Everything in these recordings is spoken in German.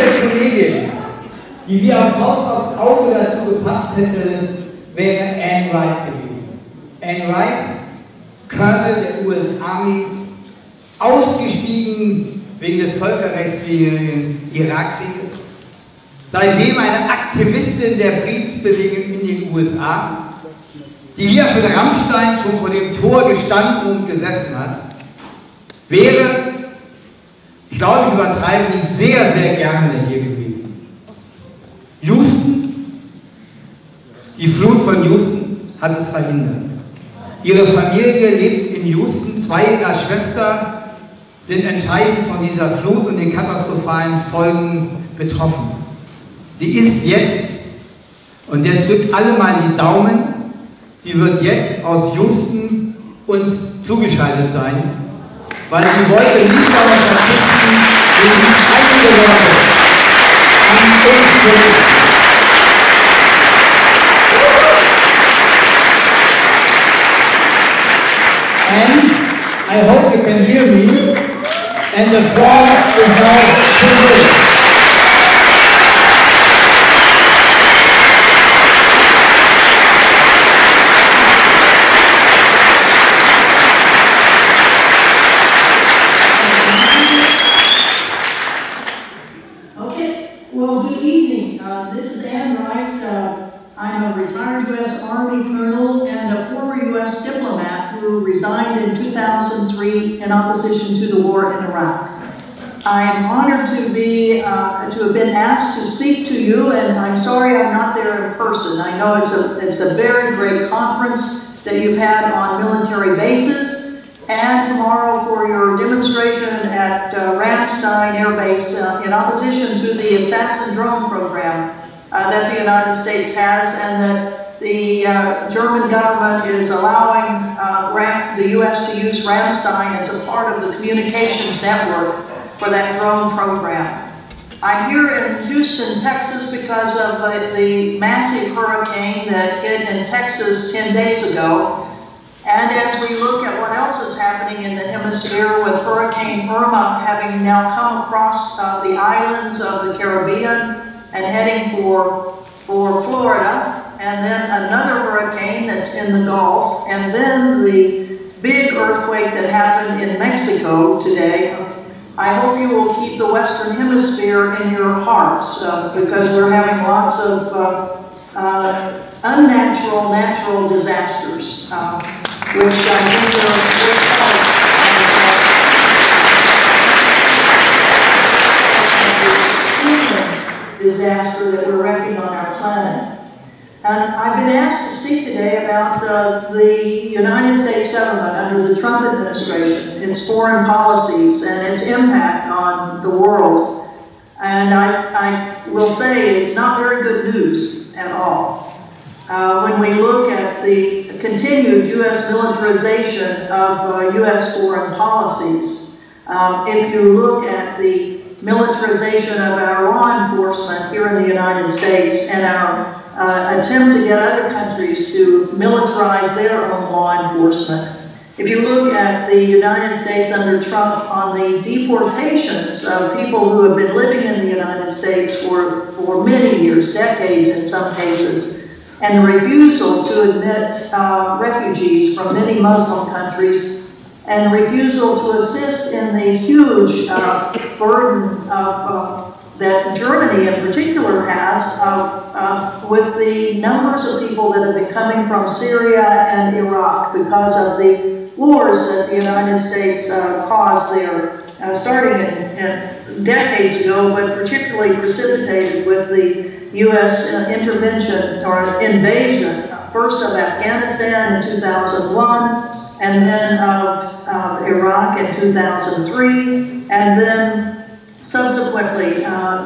Kollegin, die wie am Faust aufs Auge dazu gepasst hätte, wäre Anne Wright gewesen. Anne Wright, Colonel der US Army, ausgestiegen wegen des völkerrechtswidrigen Irakkrieges, seitdem eine Aktivistin der Friedensbewegung in den USA, die hier für Rammstein schon vor dem Tor gestanden und gesessen hat, wäre, ich glaube, ich übertreibe nicht, sehr, sehr gerne hier gewesen. Houston, die Flut von Houston hat es verhindert. Ihre Familie lebt in Houston, zwei ihrer Schwestern sind entscheidend von dieser Flut und den katastrophalen Folgen betroffen. Sie ist jetzt, und jetzt drückt alle mal die Daumen, sie wird jetzt aus Houston uns zugeschaltet sein, weil sie wollte nicht darauf verzichten, wenigstens einige Worte an uns zu richten. And I hope you can hear me, and the floor is now to you. I'm a retired U.S. Army colonel and a former U.S. diplomat who resigned in 2003 in opposition to the war in Iraq. I am honored to have been asked to speak to you, and I'm sorry I'm not there in person. I know it's a very great conference that you've had on military bases, and tomorrow for your demonstration at Ramstein Air Base in opposition to the Assassin drone program that the United States has, and that the German government is allowing the U.S. to use Ramstein as a part of the communications network for that drone program. I'm here in Houston, Texas because of the massive hurricane that hit in Texas 10 days ago. And as we look at what else is happening in the hemisphere with Hurricane Irma having now come across the islands of the Caribbean and heading for Florida, and then another hurricane that's in the Gulf, and then the big earthquake that happened in Mexico today, I hope you will keep the Western Hemisphere in your hearts because we're having lots of unnatural, natural disasters, which I think are disaster that we're wrecking on our planet. And I've been asked to speak today about the United States government under the Trump administration, its foreign policies, and its impact on the world. And I will say it's not very good news at all. When we look at the continued U.S. militarization of U.S. foreign policies, if you look at the militarization of our law enforcement here in the United States and our attempt to get other countries to militarize their own law enforcement. If you look at the United States under Trump on the deportations of people who have been living in the United States for many years, decades in some cases, and the refusal to admit refugees from many Muslim countries, and refusal to assist in the huge burden that Germany in particular has with the numbers of people that have been coming from Syria and Iraq because of the wars that the United States caused there, starting in decades ago, but particularly precipitated with the U.S. intervention or invasion, first of Afghanistan in 2001, and then of Iraq in 2003, and then subsequently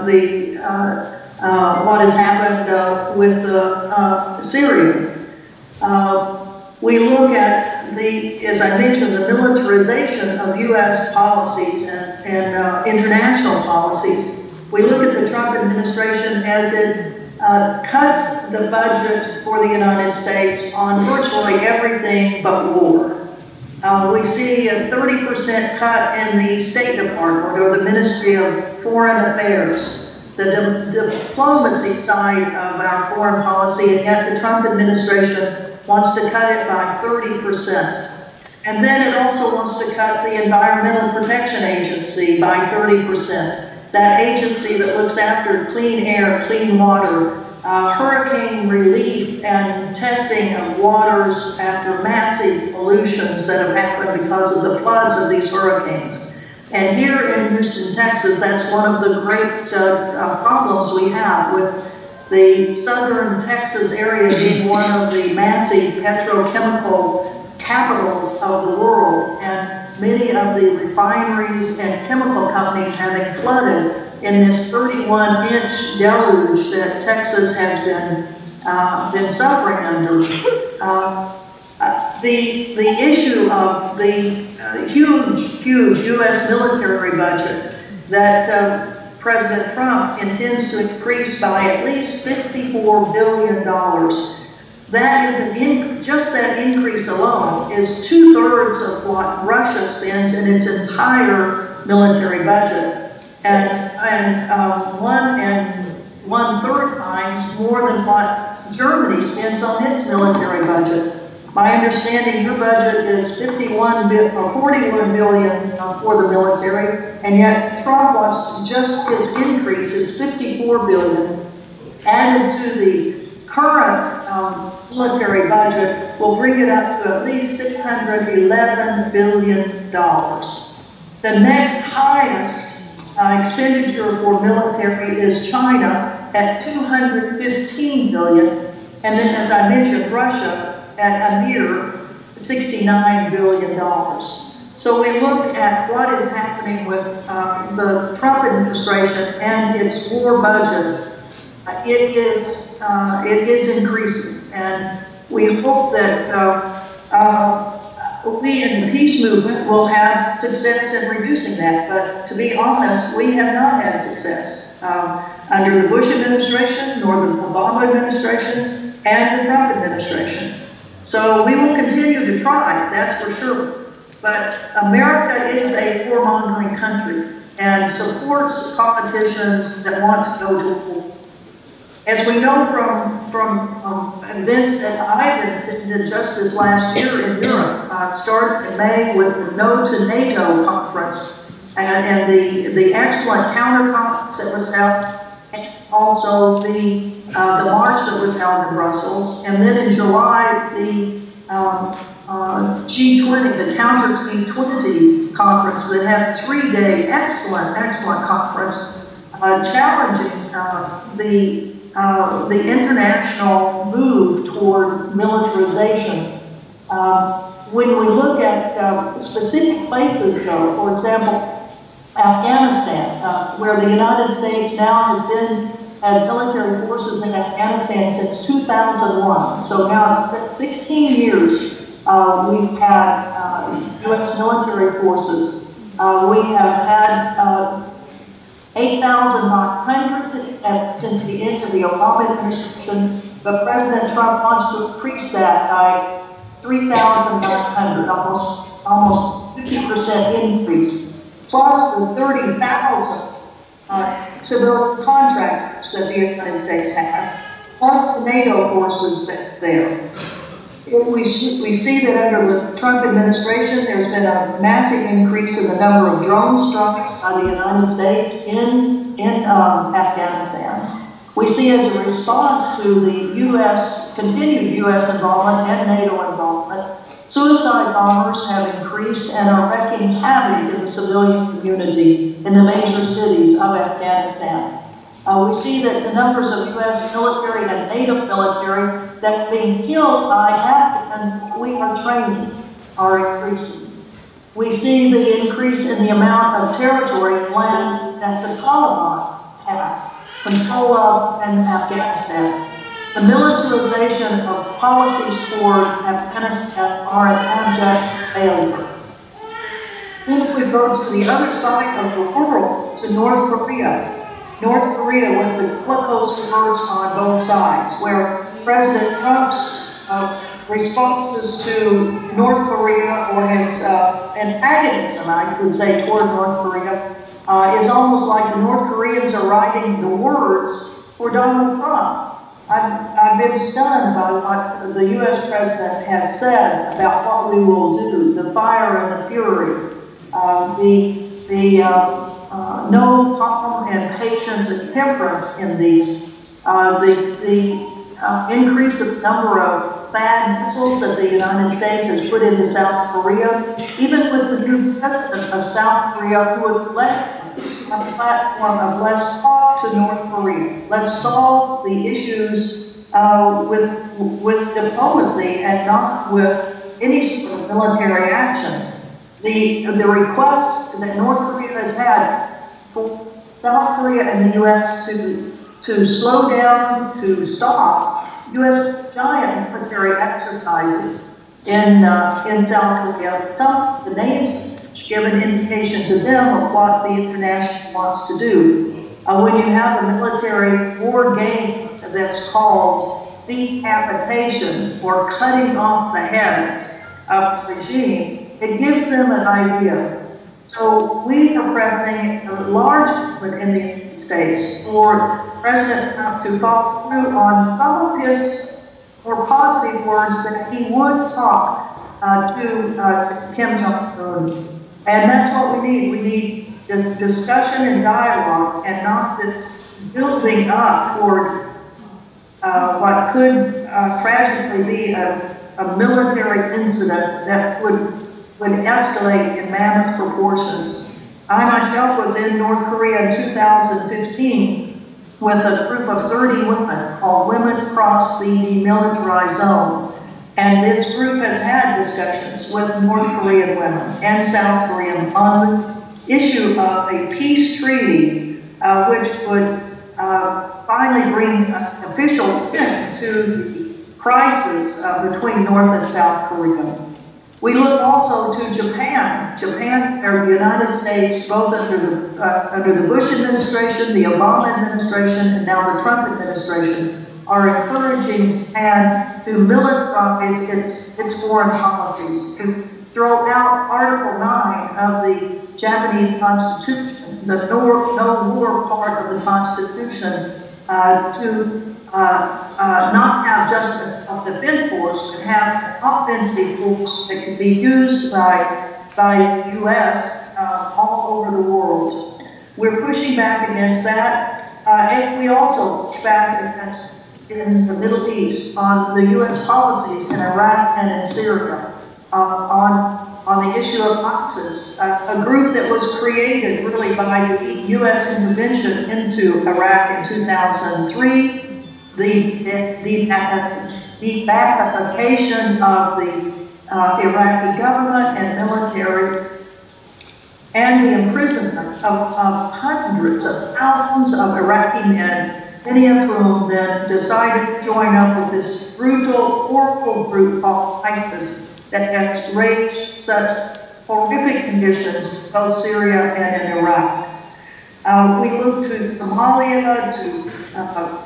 what has happened with Syria. We look at as I mentioned, the militarization of U.S. policies and international policies. We look at the Trump administration as it cuts the budget for the United States on virtually everything but war. We see a 30% cut in the State Department or the Ministry of Foreign Affairs. the diplomacy side of our foreign policy, and yet the Trump administration wants to cut it by 30%. And then it also wants to cut the Environmental Protection Agency by 30%. That agency that looks after clean air, clean water, hurricane relief and testing of waters after massive pollutions that have happened because of the floods of these hurricanes. And here in Houston, Texas, that's one of the great problems we have with the southern Texas area being one of the massive petrochemical capitals of the world, and many of the refineries and chemical companies having flooded in this 31-inch deluge that Texas has been suffering under. The issue of the huge U.S. military budget that President Trump intends to increase by at least $54 billion. That is just that increase alone is 2/3 of what Russia spends in its entire military budget, and 1.3 times more than what Germany spends on its military budget. My understanding, your budget is 41 billion for the military, and yet Trump wants just his increase is 54 billion added to the current military budget will bring it up to at least $611 billion. The next highest expenditure for military is China at $215 billion, and then, as I mentioned, Russia at a mere $69 billion. So we look at what is happening with the Trump administration and its war budget. It is increasing, and we hope that we in the peace movement will have success in reducing that. But to be honest, we have not had success under the Bush administration, nor the Obama administration, and the Trump administration. So we will continue to try, that's for sure. But America is a warmongering country and supports politicians that want to go to war. As we know from events that I've attended just this last year in Europe, started in May with the No to NATO conference and the excellent counter conference that was held, and also the march that was held in Brussels, and then in July the G20, the Counter G20 conference that had a 3-day excellent conference challenging the international move toward militarization. When we look at specific places, though, for example, Afghanistan, where the United States now had military forces in Afghanistan since 2001. So now it's 16 years we've had U.S. military forces. We have had 8,900 since the end of the Obama administration, but President Trump wants to increase that by 3,900, almost 50% increase, plus the 30,000 civilian contractors that the United States has, plus the NATO forces that are there. We see that under the Trump administration, there's been a massive increase in the number of drone strikes by the United States in Afghanistan. We see as a response to the continued U.S. involvement and NATO involvement, suicide bombers have increased and are wreaking havoc in the civilian community in the major cities of Afghanistan. We see that the numbers of U.S. military and NATO military that are being killed by Afghans that we are training are increasing. We see the increase in the amount of territory and land that the Taliban has control of in Afghanistan. The militarization of policies toward Afghanistan are an abject failure. Then if we go to the other side of the world, to North Korea with the bellicose words on both sides, where President Trump's responses to North Korea or his antagonism, I would say, toward North Korea It's almost like the North Koreans are writing the words for Donald Trump. I've been stunned by what the U.S. president has said about what we will do, the fire and the fury, no calm and patience and temperance in these, the increase of number of THAAD missiles that the United States has put into South Korea, even with the new president of South Korea, who has left a platform of let's talk to North Korea. Let's solve the issues with diplomacy and not with any sort of military action. The request that North Korea has had for South Korea and the U.S. to slow down, to stop U.S. giant military exercises in South Korea, some of the names give an indication to them of what the international wants to do. When you have a military war game that's called decapitation or cutting off the heads of the regime, it gives them an idea. So we are pressing a large movement in the United States for President Trump to follow through on some of his more positive words that he would talk to Kim Jong-un. And that's what we need. We need this discussion and dialogue, and not this building up toward what could tragically be a military incident that would escalate in mammoth proportions. I myself was in North Korea in 2015 with a group of 30 women called Women Across the Demilitarized Zone. And this group has had discussions with North Korean women and South Korean on the issue of a peace treaty, which would finally bring an official end to the crisis between North and South Korea. We look also to Japan. Japan, or the United States, both under the Bush administration, the Obama administration, and now the Trump administration, are encouraging Japan to militarize its foreign policies, to throw out Article 9 of the Japanese Constitution, the no war part of the Constitution, to not have just a self-defense force, but have an offensive force that can be used by the U.S. All over the world. We're pushing back against that, and we also push back against in the Middle East on the U.S. policies in Iraq and in Syria, on the issue of ISIS, a group that was created really by the U.S. intervention into Iraq in 2003, the ba'athification of the Iraqi government and military, and the imprisonment of hundreds of thousands of Iraqi men, many of whom then decided to join up with this brutal, horrible group called ISIS that has raged such horrific conditions in both Syria and in Iraq. We look to Somalia, to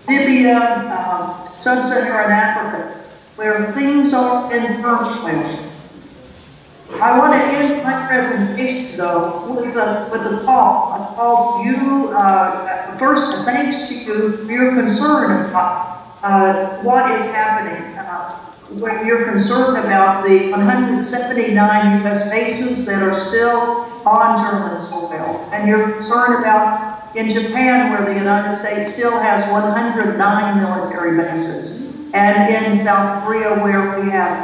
Libya, Sub-Saharan Africa, where things are in turmoil. I want to end my presentation, though, with a call. I call you, first, thanks to you for your concern about what is happening. When you're concerned about the 179 U.S. bases that are still on German soil, and you're concerned about in Japan, where the United States still has 109 military bases, and in South Korea, where we have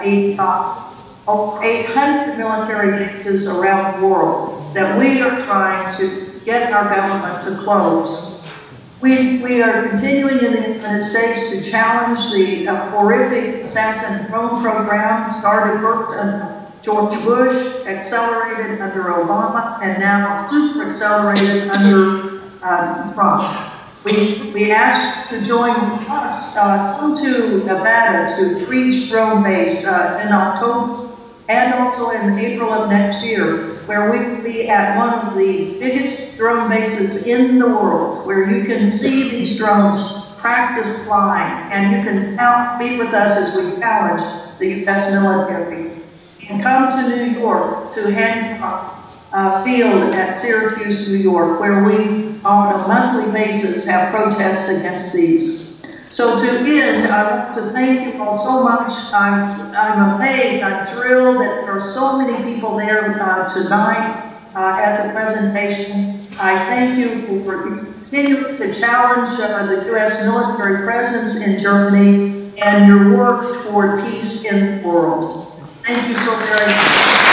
800 military bases around the world that we are trying to get our government to close. We are continuing in the United States to challenge the horrific assassin drone program started first under George Bush, accelerated under Obama, and now super accelerated under Trump. We ask you to join us, come to Nevada to Creech Drone Base in October, and also in April of next year, where we will be at one of the biggest drone bases in the world, where you can see these drones practice flying, and you can be with us as we challenge the U.S. military. And come to New York, to Hancock, field at Syracuse, New York, where we on a monthly basis have protests against these. So to end, I want to thank you all so much. I'm amazed, I'm thrilled that there are so many people there tonight at the presentation. I thank you for continuing to challenge the U.S. military presence in Germany and your work toward peace in the world. Thank you so very much.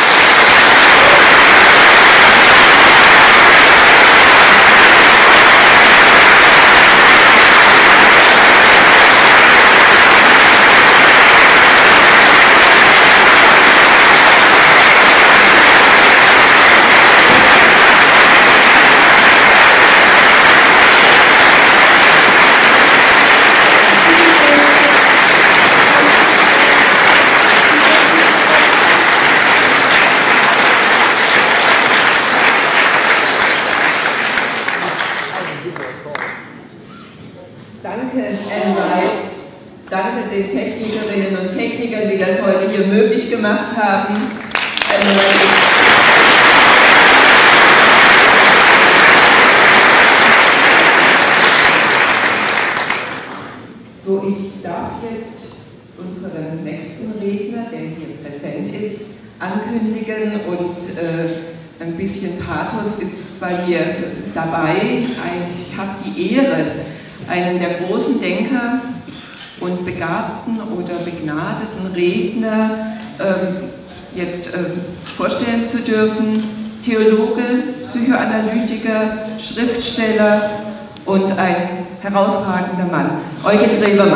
Danke den Technikerinnen und Technikern, die das heute hier möglich gemacht haben. So, ich darf jetzt unseren nächsten Redner, der hier präsent ist, ankündigen und ein bisschen Pathos ist bei mir dabei. Ich habe die Ehre, einen der großen Denker und begabten oder begnadeten Redner jetzt vorstellen zu dürfen. Theologe, Psychoanalytiker, Schriftsteller und ein herausragender Mann. Eugen Drewermann.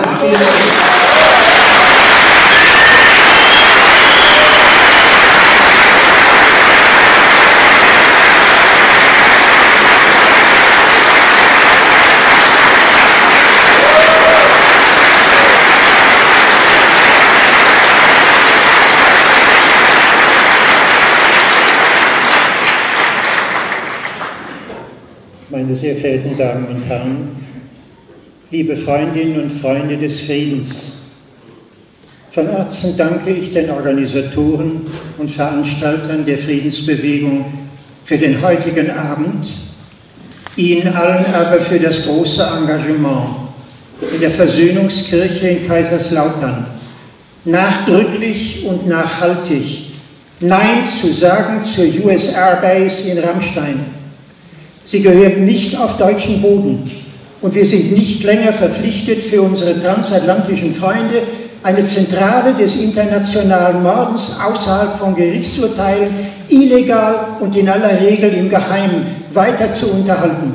Meine sehr verehrten Damen und Herren, liebe Freundinnen und Freunde des Friedens, von Herzen danke ich den Organisatoren und Veranstaltern der Friedensbewegung für den heutigen Abend, Ihnen allen aber für das große Engagement in der Versöhnungskirche in Kaiserslautern, nachdrücklich und nachhaltig Nein zu sagen zur US Airbase in Ramstein. Sie gehört nicht auf deutschen Boden und wir sind nicht länger verpflichtet, für unsere transatlantischen Freunde eine Zentrale des internationalen Mordens außerhalb von Gerichtsurteilen illegal und in aller Regel im Geheimen weiter zu unterhalten.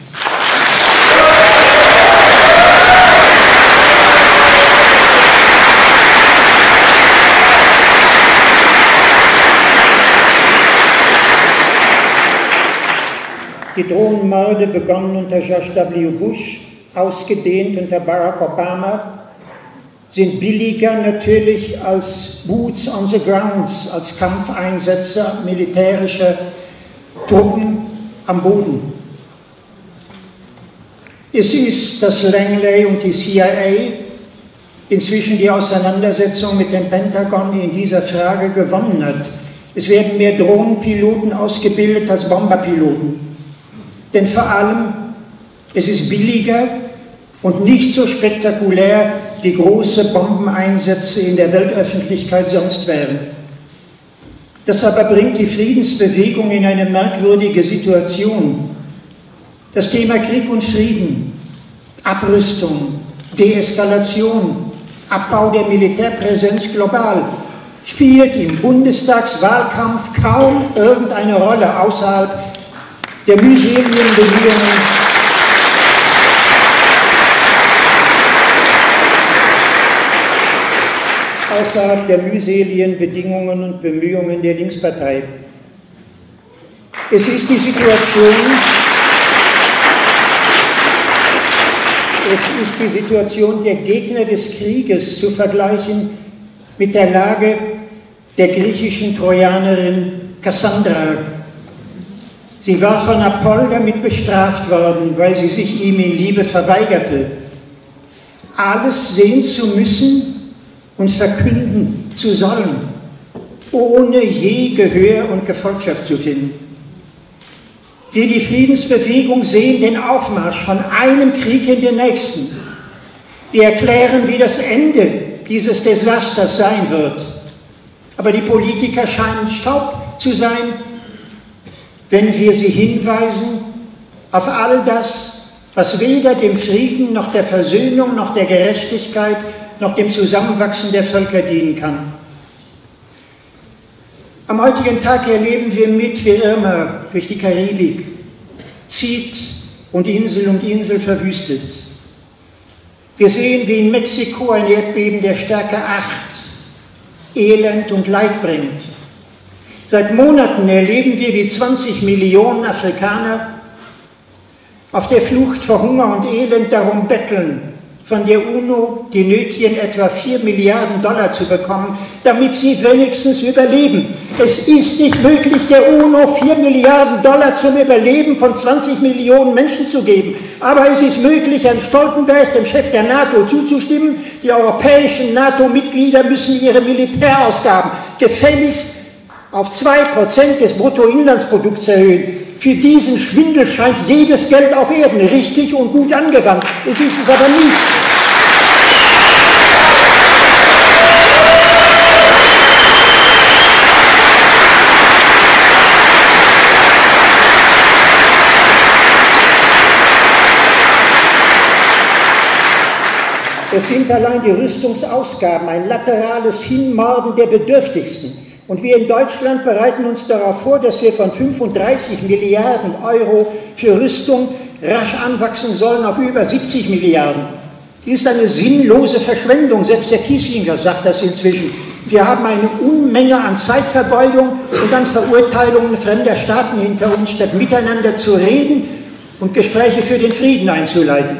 Die drohenden Morde begonnen unter George W. Bush, ausgedehnt unter Barack Obama, sind billiger natürlich als Boots on the Grounds, als Kampfeinsätze militärischer Truppen am Boden. Es ist, dass Langley und die CIA inzwischen die Auseinandersetzung mit dem Pentagon in dieser Frage gewonnen hat. Es werden mehr Drohnenpiloten ausgebildet als Bomberpiloten. Denn vor allem, es ist billiger und nicht so spektakulär, wie große Bombeneinsätze in der Weltöffentlichkeit sonst wären. Das aber bringt die Friedensbewegung in eine merkwürdige Situation. Das Thema Krieg und Frieden, Abrüstung, Deeskalation, Abbau der Militärpräsenz global spielt im Bundestagswahlkampf kaum irgendeine Rolle außerhalb der mühseligen Bedingungen und Bemühungen der Linkspartei. Es ist die Situation der Gegner des Krieges zu vergleichen mit der Lage der griechischen Trojanerin Kassandra. Sie war von Apoll damit bestraft worden, weil sie sich ihm in Liebe verweigerte. Alles sehen zu müssen und verkünden zu sollen, ohne je Gehör und Gefolgschaft zu finden. Wir, die Friedensbewegung, sehen den Aufmarsch von einem Krieg in den nächsten. Wir erklären, wie das Ende dieses Desasters sein wird. Aber die Politiker scheinen Staub zu sein, wenn wir sie hinweisen auf all das, was weder dem Frieden noch der Versöhnung noch der Gerechtigkeit noch dem Zusammenwachsen der Völker dienen kann. Am heutigen Tag erleben wir mit, wie Irma durch die Karibik zieht und Insel verwüstet. Wir sehen, wie in Mexiko ein Erdbeben der Stärke 8 Elend und Leid bringt. Seit Monaten erleben wir, wie 20 Millionen Afrikaner auf der Flucht vor Hunger und Elend darum betteln, von der UNO die nötigen etwa 4 Milliarden Dollar zu bekommen, damit sie wenigstens überleben. Es ist nicht möglich, der UNO 4 Milliarden Dollar zum Überleben von 20 Millionen Menschen zu geben. Aber es ist möglich, Herrn Stoltenberg, dem Chef der NATO, zuzustimmen. Die europäischen NATO-Mitglieder müssen ihre Militärausgaben gefälligst auf 2% des Bruttoinlandsprodukts erhöhen. Für diesen Schwindel scheint jedes Geld auf Erden richtig und gut angewandt. Es ist es aber nicht. Es sind allein die Rüstungsausgaben, ein laterales Hinmorden der Bedürftigsten. Und wir in Deutschland bereiten uns darauf vor, dass wir von 35 Milliarden Euro für Rüstung rasch anwachsen sollen auf über 70 Milliarden. Dies ist eine sinnlose Verschwendung, selbst Herr Kiesinger sagt das inzwischen. Wir haben eine Unmenge an Zeitvergeudung und an Verurteilungen fremder Staaten hinter uns, statt miteinander zu reden und Gespräche für den Frieden einzuleiten.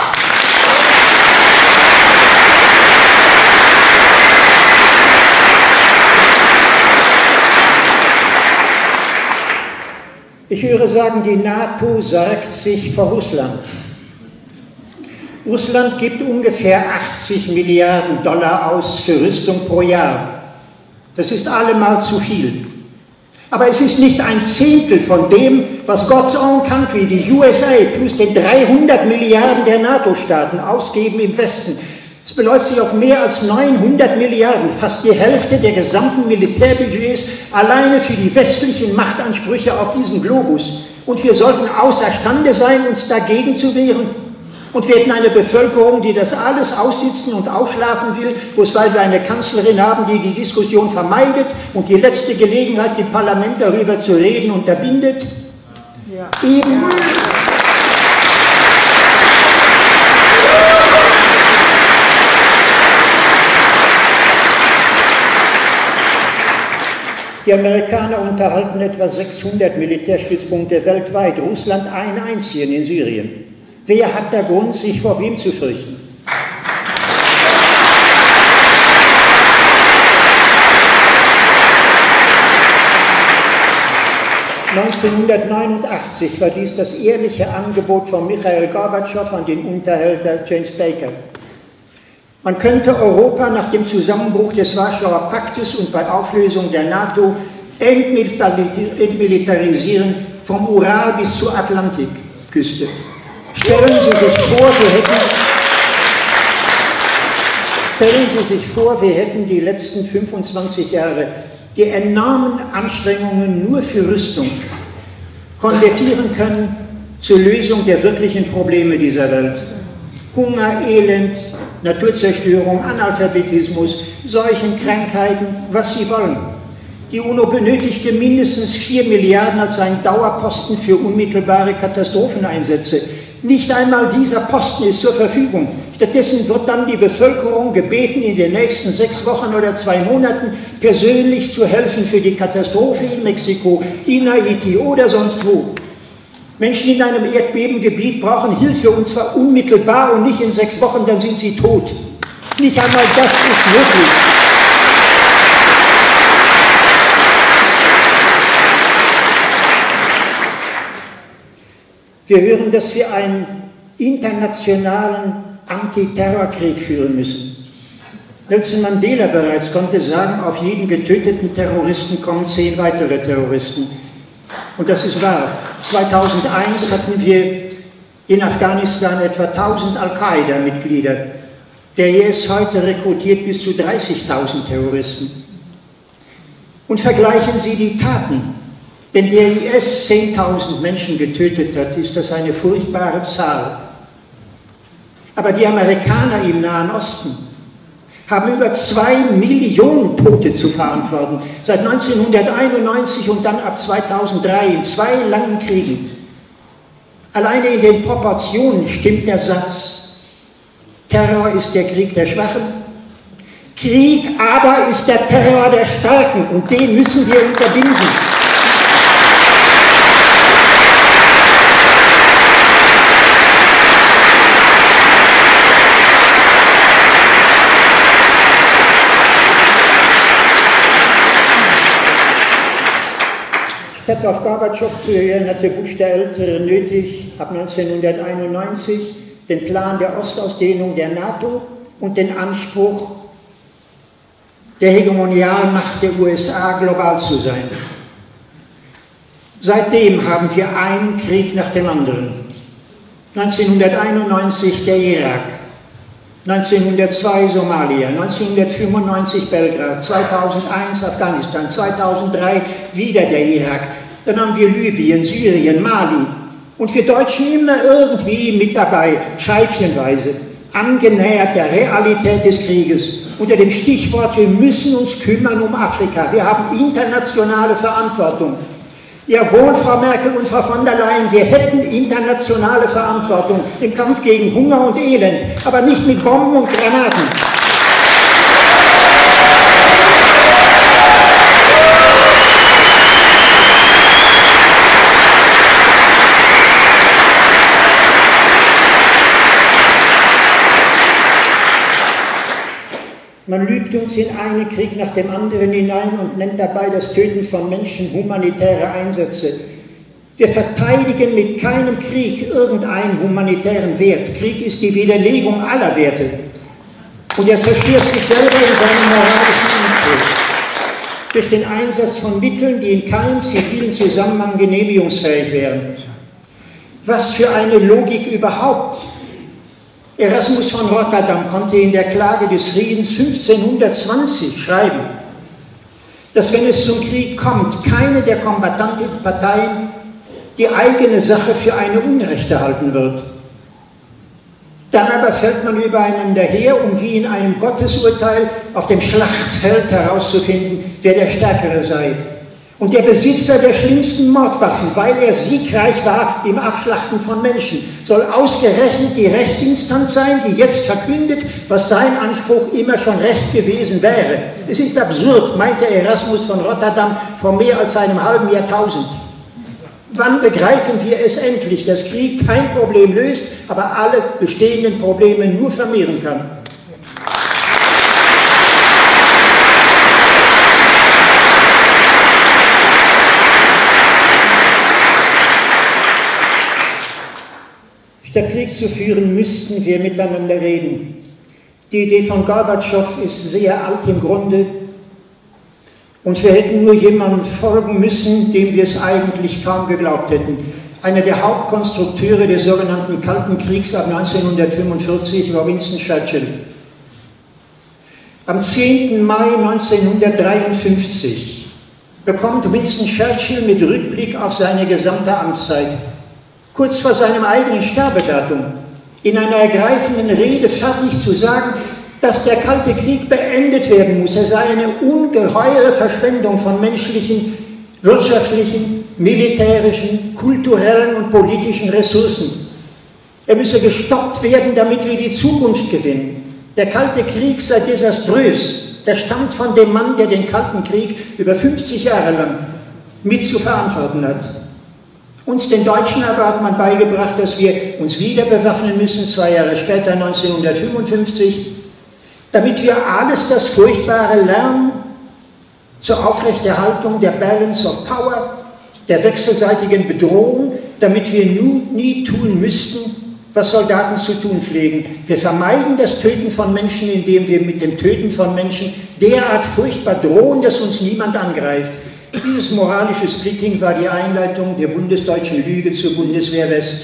Ich höre sagen, die NATO sorgt sich vor Russland. Russland gibt ungefähr 80 Milliarden Dollar aus für Rüstung pro Jahr. Das ist allemal zu viel. Aber es ist nicht ein Zehntel von dem, was God's Own Country, die USA, plus den 300 Milliarden der NATO-Staaten ausgeben im Westen. Es beläuft sich auf mehr als 900 Milliarden, fast die Hälfte der gesamten Militärbudgets alleine für die westlichen Machtansprüche auf diesem Globus. Und wir sollten außerstande sein, uns dagegen zu wehren. Und wir hätten eine Bevölkerung, die das alles aussitzen und ausschlafen will, bloß weil wir eine Kanzlerin haben, die die Diskussion vermeidet und die letzte Gelegenheit, im Parlament darüber zu reden, unterbindet. Ja. Eben. Die Amerikaner unterhalten etwa 600 Militärstützpunkte weltweit, Russland einen einzigen in Syrien. Wer hat da Grund, sich vor wem zu fürchten? (1989) war dies das ehrliche Angebot von Michail Gorbatschow an den Unterhälter James Baker. Man könnte Europa nach dem Zusammenbruch des Warschauer Paktes und bei Auflösung der NATO entmilitarisieren, vom Ural bis zur Atlantikküste. Stellen Sie sich vor, wir hätten die letzten 25 Jahre die enormen Anstrengungen nur für Rüstung konvertieren können zur Lösung der wirklichen Probleme dieser Welt. Hunger, Elend, Naturzerstörung, Analphabetismus, Seuchen, Krankheiten, was Sie wollen. Die UNO benötigte mindestens 4 Milliarden als einen Dauerposten für unmittelbare Katastropheneinsätze. Nicht einmal dieser Posten ist zur Verfügung. Stattdessen wird dann die Bevölkerung gebeten, in den nächsten 6 Wochen oder 2 Monaten persönlich zu helfen für die Katastrophe in Mexiko, in Haiti oder sonst wo. Menschen in einem Erdbebengebiet brauchen Hilfe, und zwar unmittelbar und nicht in 6 Wochen, dann sind sie tot. Nicht einmal das ist möglich. Wir hören, dass wir einen internationalen Antiterrorkrieg führen müssen. Nelson Mandela bereits konnte sagen, auf jeden getöteten Terroristen kommen 10 weitere Terroristen. Und das ist wahr. 2001 hatten wir in Afghanistan etwa 1000 Al-Qaida-Mitglieder. Der IS heute rekrutiert bis zu 30.000 Terroristen. Und vergleichen Sie die Taten. Wenn der IS 10.000 Menschen getötet hat, ist das eine furchtbare Zahl. Aber die Amerikaner im Nahen Osten haben über 2 Millionen Tote zu verantworten. Seit 1991 und dann ab 2003 in 2 langen Kriegen. Alleine in den Proportionen stimmt der Satz: Terror ist der Krieg der Schwachen. Krieg aber ist der Terror der Starken und den müssen wir unterbinden. Statt auf Gorbatschow zu hören, hatte Bush der Ältere nötig, ab 1991 den Plan der Ostausdehnung der NATO und den Anspruch der Hegemonialmacht der USA, global zu sein. Seitdem haben wir einen Krieg nach dem anderen. 1991 der Irak, 1902 Somalia, 1995 Belgrad, 2001 Afghanistan, 2003 wieder der Irak. Dann haben wir Libyen, Syrien, Mali. Und wir Deutschen immer irgendwie mit dabei, scheibchenweise, angenähert der Realität des Krieges. Unter dem Stichwort, wir müssen uns kümmern um Afrika. Wir haben internationale Verantwortung. Jawohl, Frau Merkel und Frau von der Leyen, wir hätten internationale Verantwortung im Kampf gegen Hunger und Elend, aber nicht mit Bomben und Granaten. Man lügt uns in einen Krieg nach dem anderen hinein und nennt dabei das Töten von Menschen humanitäre Einsätze. Wir verteidigen mit keinem Krieg irgendeinen humanitären Wert. Krieg ist die Widerlegung aller Werte. Und er zerstört sich selber in seinem moralischen Anspruch. Durch den Einsatz von Mitteln, die in keinem zivilen Zusammenhang genehmigungsfähig wären. Was für eine Logik überhaupt! Erasmus von Rotterdam konnte in der Klage des Friedens 1520 schreiben, dass wenn es zum Krieg kommt, keine der kombattanten Parteien die eigene Sache für eine Unrechte halten wird. Dann aber fällt man übereinander her, um wie in einem Gottesurteil auf dem Schlachtfeld herauszufinden, wer der Stärkere sei. Und der Besitzer der schlimmsten Mordwaffen, weil er siegreich war im Abschlachten von Menschen, soll ausgerechnet die Rechtsinstanz sein, die jetzt verkündet, was sein Anspruch immer schon recht gewesen wäre. Es ist absurd, meinte Erasmus von Rotterdam vor mehr als einem halben Jahrtausend. Wann begreifen wir es endlich, dass Krieg kein Problem löst, aber alle bestehenden Probleme nur vermehren kann? Statt Krieg zu führen, müssten wir miteinander reden. Die Idee von Gorbatschow ist sehr alt im Grunde und wir hätten nur jemandem folgen müssen, dem wir es eigentlich kaum geglaubt hätten. Einer der Hauptkonstrukteure des sogenannten Kalten Kriegs ab 1945 war Winston Churchill. Am 10. Mai 1953 bekommt Winston Churchill mit Rückblick auf seine gesamte Amtszeit kurz vor seinem eigenen Sterbedatum in einer ergreifenden Rede fertig zu sagen, dass der Kalte Krieg beendet werden muss. Er sei eine ungeheure Verschwendung von menschlichen, wirtschaftlichen, militärischen, kulturellen und politischen Ressourcen. Er müsse gestoppt werden, damit wir die Zukunft gewinnen. Der Kalte Krieg sei desaströs. Der stammt von dem Mann, der den Kalten Krieg über 50 Jahre lang mit zu verantworten hat. Uns, den Deutschen, aber hat man beigebracht, dass wir uns wieder bewaffnen müssen, 2 Jahre später, 1955, damit wir alles das Furchtbare lernen zur Aufrechterhaltung der Balance of Power, der wechselseitigen Bedrohung, damit wir nie tun müssten, was Soldaten zu tun pflegen. Wir vermeiden das Töten von Menschen, indem wir mit dem Töten von Menschen derart furchtbar drohen, dass uns niemand angreift. Dieses moralische Splitting war die Einleitung der bundesdeutschen Lüge zur Bundeswehr West.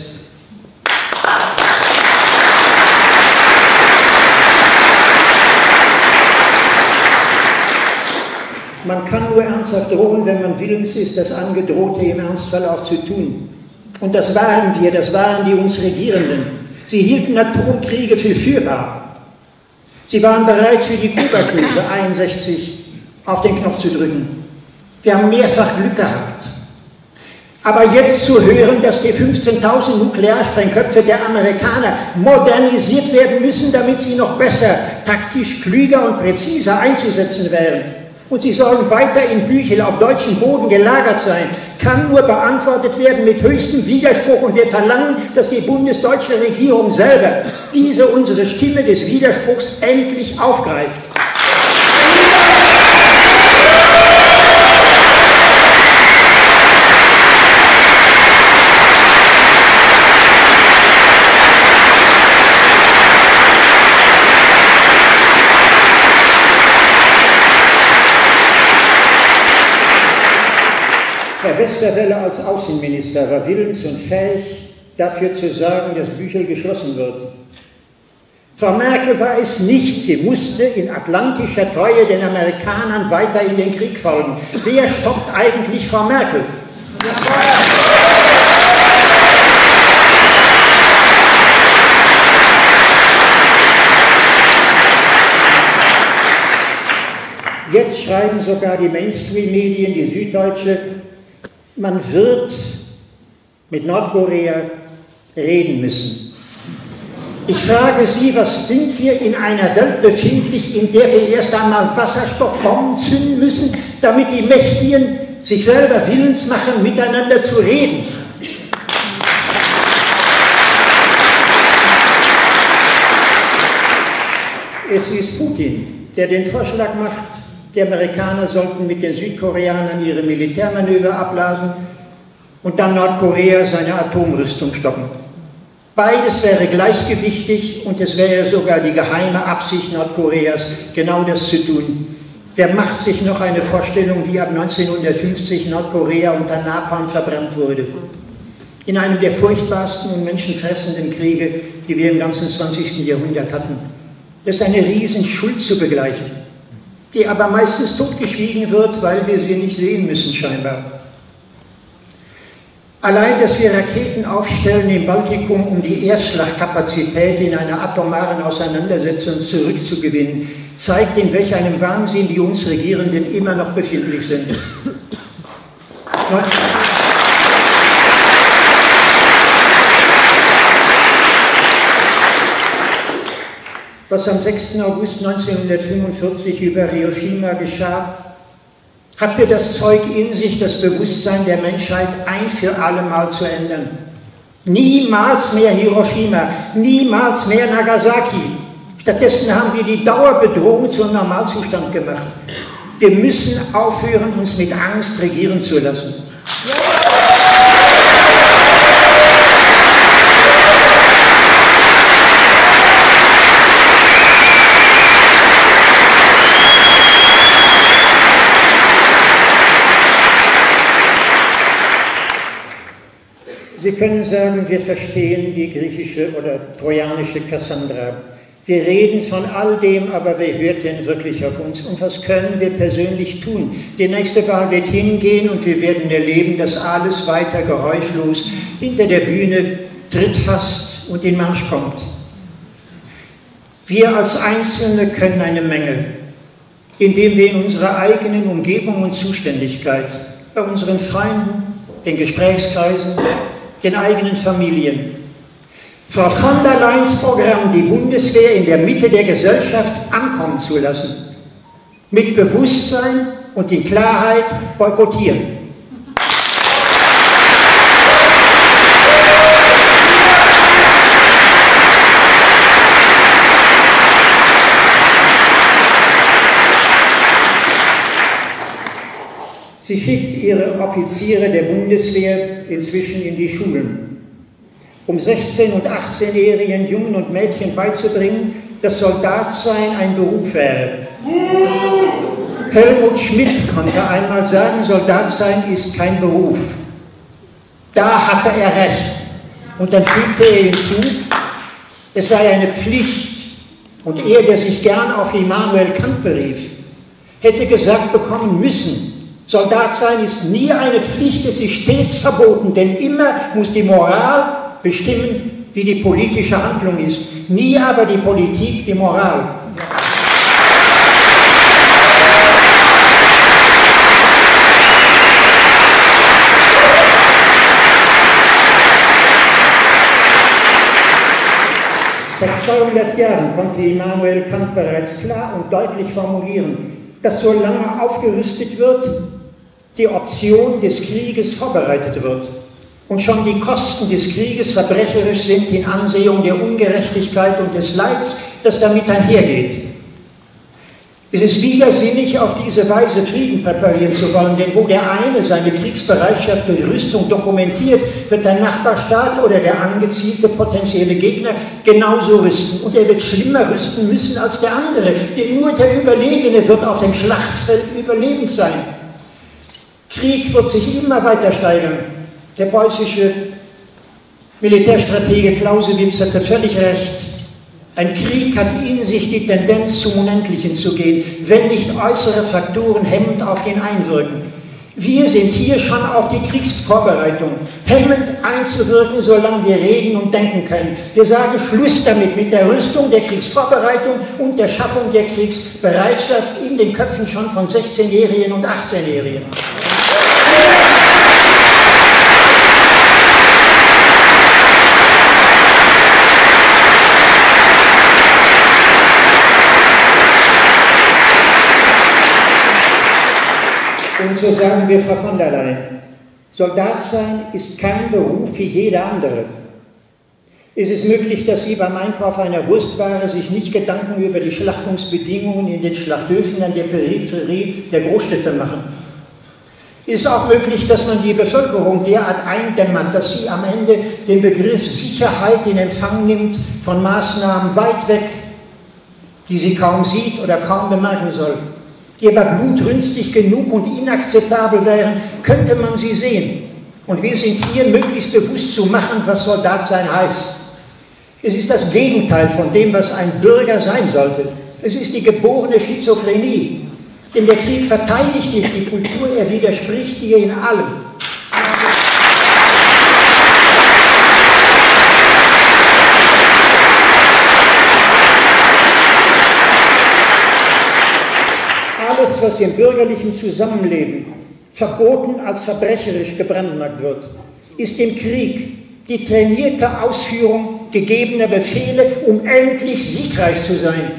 Man kann nur ernsthaft drohen, wenn man willens ist, das Angedrohte im Ernstfall auch zu tun. Und das waren wir, das waren die uns Regierenden. Sie hielten Atomkriege für führbar. Sie waren bereit, für die Kuba-Krise 61 auf den Knopf zu drücken. Wir haben mehrfach Glück gehabt. Aber jetzt zu hören, dass die 15.000 Nuklearsprengköpfe der Amerikaner modernisiert werden müssen, damit sie noch besser, taktisch klüger und präziser einzusetzen wären, und sie sollen weiter in Büchel auf deutschem Boden gelagert sein, kann nur beantwortet werden mit höchstem Widerspruch. Und wir verlangen, dass die bundesdeutsche Regierung selber diese unsere Stimme des Widerspruchs endlich aufgreift. Herr Westerwelle als Außenminister war willens und fähig, dafür zu sorgen, dass Büchel geschlossen wird. Frau Merkel war es nicht. Sie musste in atlantischer Treue den Amerikanern weiter in den Krieg folgen. Wer stoppt eigentlich Frau Merkel? Jetzt schreiben sogar die Mainstream-Medien, die Süddeutsche, man wird mit Nordkorea reden müssen. Ich frage Sie, was sind wir in einer Welt befindlich, in der wir erst einmal Wasserstoffbomben zünden müssen, damit die Mächtigen sich selber willens machen, miteinander zu reden? Es ist Putin, der den Vorschlag macht, die Amerikaner sollten mit den Südkoreanern ihre Militärmanöver abblasen und dann Nordkorea seine Atomrüstung stoppen. Beides wäre gleichgewichtig und es wäre sogar die geheime Absicht Nordkoreas, genau das zu tun. Wer macht sich noch eine Vorstellung, wie ab 1950 Nordkorea unter Napalm verbrannt wurde? In einem der furchtbarsten und menschenfressenden Kriege, die wir im ganzen 20. Jahrhundert hatten. Das ist eine Riesenschuld zu begleichen, die aber meistens totgeschwiegen wird, weil wir sie nicht sehen müssen scheinbar. Allein, dass wir Raketen aufstellen im Baltikum, um die Erstschlagkapazität in einer atomaren Auseinandersetzung zurückzugewinnen, zeigt, in welch einem Wahnsinn die uns Regierenden immer noch befindlich sind. Was am 6. August 1945 über Hiroshima geschah, hatte das Zeug in sich, das Bewusstsein der Menschheit ein für alle Mal zu ändern. Niemals mehr Hiroshima, niemals mehr Nagasaki. Stattdessen haben wir die Dauerbedrohung zum Normalzustand gemacht. Wir müssen aufhören, uns mit Angst regieren zu lassen. Sie können sagen, wir verstehen die griechische oder trojanische Kassandra. Wir reden von all dem, aber wer hört denn wirklich auf uns? Und was können wir persönlich tun? Die nächste Wahl wird hingehen und wir werden erleben, dass alles weiter geräuschlos hinter der Bühne Tritt fasst und in Marsch kommt. Wir als Einzelne können eine Menge, indem wir in unserer eigenen Umgebung und Zuständigkeit, bei unseren Freunden, den Gesprächskreisen, den eigenen Familien. Frau von der Leyen's Programm, die Bundeswehr in der Mitte der Gesellschaft ankommen zu lassen. Mit Bewusstsein und in Klarheit boykottieren. Sie schickt ihre Offiziere der Bundeswehr inzwischen in die Schulen, um 16- und 18-jährigen Jungen und Mädchen beizubringen, dass Soldatsein ein Beruf wäre. Helmut Schmidt konnte einmal sagen, Soldat sein ist kein Beruf. Da hatte er recht. Und dann fügte er hinzu, es sei eine Pflicht. Und er, der sich gern auf Immanuel Kant berief, hätte gesagt bekommen müssen, Soldat sein ist nie eine Pflicht, es ist stets verboten, denn immer muss die Moral bestimmen, wie die politische Handlung ist. Nie aber die Politik, die Moral. Vor 200 Jahren konnte Immanuel Kant bereits klar und deutlich formulieren, dass solange aufgerüstet wird, die Option des Krieges vorbereitet wird und schon die Kosten des Krieges verbrecherisch sind in Ansehung der Ungerechtigkeit und des Leids, das damit einhergeht. Es ist widersinnig, auf diese Weise Frieden präparieren zu wollen, denn wo der eine seine Kriegsbereitschaft durch Rüstung dokumentiert, wird der Nachbarstaat oder der angezielte potenzielle Gegner genauso rüsten. Und er wird schlimmer rüsten müssen als der andere, denn nur der Überlegene wird auf dem Schlachtfeld überlebend sein. Krieg wird sich immer weiter steigern. Der preußische Militärstratege Clausewitz hatte völlig recht. Ein Krieg hat in sich die Tendenz, zum Unendlichen zu gehen, wenn nicht äußere Faktoren hemmend auf ihn einwirken. Wir sind hier schon auf die Kriegsvorbereitung, hemmend einzuwirken, solange wir reden und denken können. Wir sagen Schluss damit, mit der Rüstung, der Kriegsvorbereitung und der Schaffung der Kriegsbereitschaft in den Köpfen schon von 16-Jährigen und 18-Jährigen. Und so sagen wir, Frau von der Leyen, Soldat sein ist kein Beruf wie jeder andere. Es ist möglich, dass Sie beim Einkauf einer Wurstware sich nicht Gedanken über die Schlachtungsbedingungen in den Schlachthöfen an der Peripherie der Großstädte machen. Es ist auch möglich, dass man die Bevölkerung derart eindämmert, dass sie am Ende den Begriff Sicherheit in Empfang nimmt von Maßnahmen weit weg, die sie kaum sieht oder kaum bemerken soll. Die aber blutrünstig genug und inakzeptabel wären, könnte man sie sehen. Und wir sind hier möglichst bewusst zu machen, was Soldat sein heißt. Es ist das Gegenteil von dem, was ein Bürger sein sollte. Es ist die geborene Schizophrenie. Denn der Krieg verteidigt nicht die Kultur, er widerspricht ihr in allem. Alles, was im bürgerlichen Zusammenleben verboten als verbrecherisch gebrandmarkt wird, ist im Krieg die trainierte Ausführung gegebener Befehle, um endlich siegreich zu sein.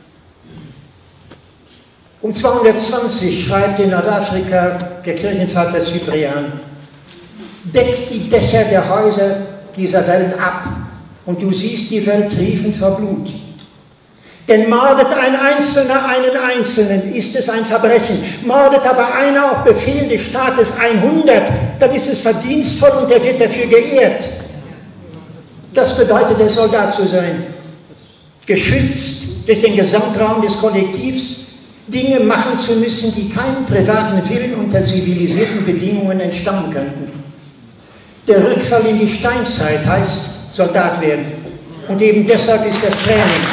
Um 220 schreibt in Nordafrika der Kirchenvater Cyprian: Deck die Dächer der Häuser dieser Welt ab, und du siehst die Welt triefend vor Blut. Denn mordet ein Einzelner einen Einzelnen, ist es ein Verbrechen. Mordet aber einer auf Befehl des Staates 100, dann ist es verdienstvoll und er wird dafür geehrt. Das bedeutet es, Soldat zu sein. Geschützt durch den Gesamtraum des Kollektivs, Dinge machen zu müssen, die keinen privaten Willen unter zivilisierten Bedingungen entstammen könnten. Der Rückfall in die Steinzeit heißt Soldat werden. Und eben deshalb ist das Training.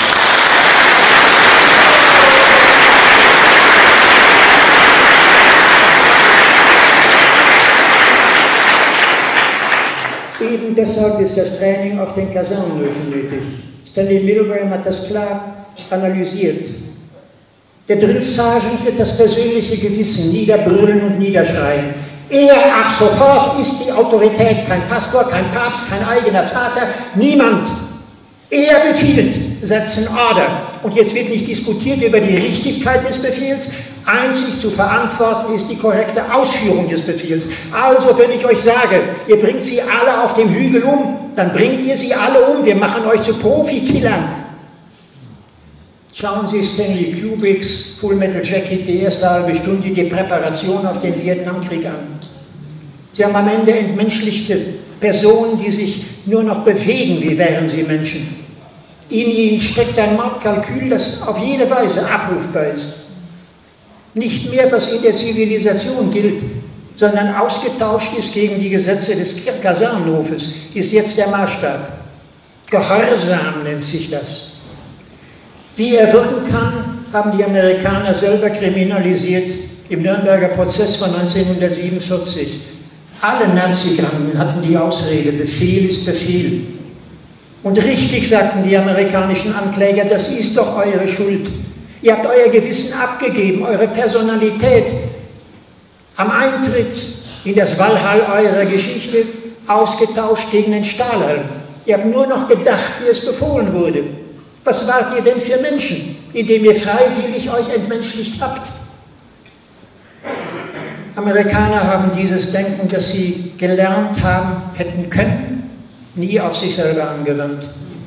Eben deshalb ist das Training auf den Kasernenhöfen nötig. Stanley Milgram hat das klar analysiert. Der Drill Sergeant wird das persönliche Gewissen niederbrüllen und niederschreien. Er ab sofort ist die Autorität, kein Pastor, kein Papst, kein eigener Vater, niemand. Er befiehlt, setzen Order. Und jetzt wird nicht diskutiert über die Richtigkeit des Befehls. Einzig zu verantworten ist die korrekte Ausführung des Befehls. Also, wenn ich euch sage, ihr bringt sie alle auf dem Hügel um, dann bringt ihr sie alle um. Wir machen euch zu Profikillern. Schauen Sie Stanley Kubricks Full Metal Jacket, die erste halbe Stunde, die Präparation auf den Vietnamkrieg an. Sie haben am Ende entmenschlichte Personen, die sich nur noch bewegen, wie wären sie Menschen. In ihnen steckt ein Mordkalkül, das auf jede Weise abrufbar ist. Nicht mehr, was in der Zivilisation gilt, sondern ausgetauscht ist gegen die Gesetze des Kasernenhofes, ist jetzt der Maßstab. Gehorsam nennt sich das. Wie er wirken kann, haben die Amerikaner selber kriminalisiert im Nürnberger Prozess von 1947. Alle Nazi-Granden hatten die Ausrede, Befehl ist Befehl. Und richtig sagten die amerikanischen Ankläger, das ist doch eure Schuld. Ihr habt euer Gewissen abgegeben, eure Personalität am Eintritt in das Walhall eurer Geschichte ausgetauscht gegen den Stahlhelm. Ihr habt nur noch gedacht, wie es befohlen wurde. Was wart ihr denn für Menschen, indem ihr freiwillig euch entmenschlicht habt? Amerikaner haben dieses Denken, das sie gelernt haben, hätten können, nie auf sich selber angewandt.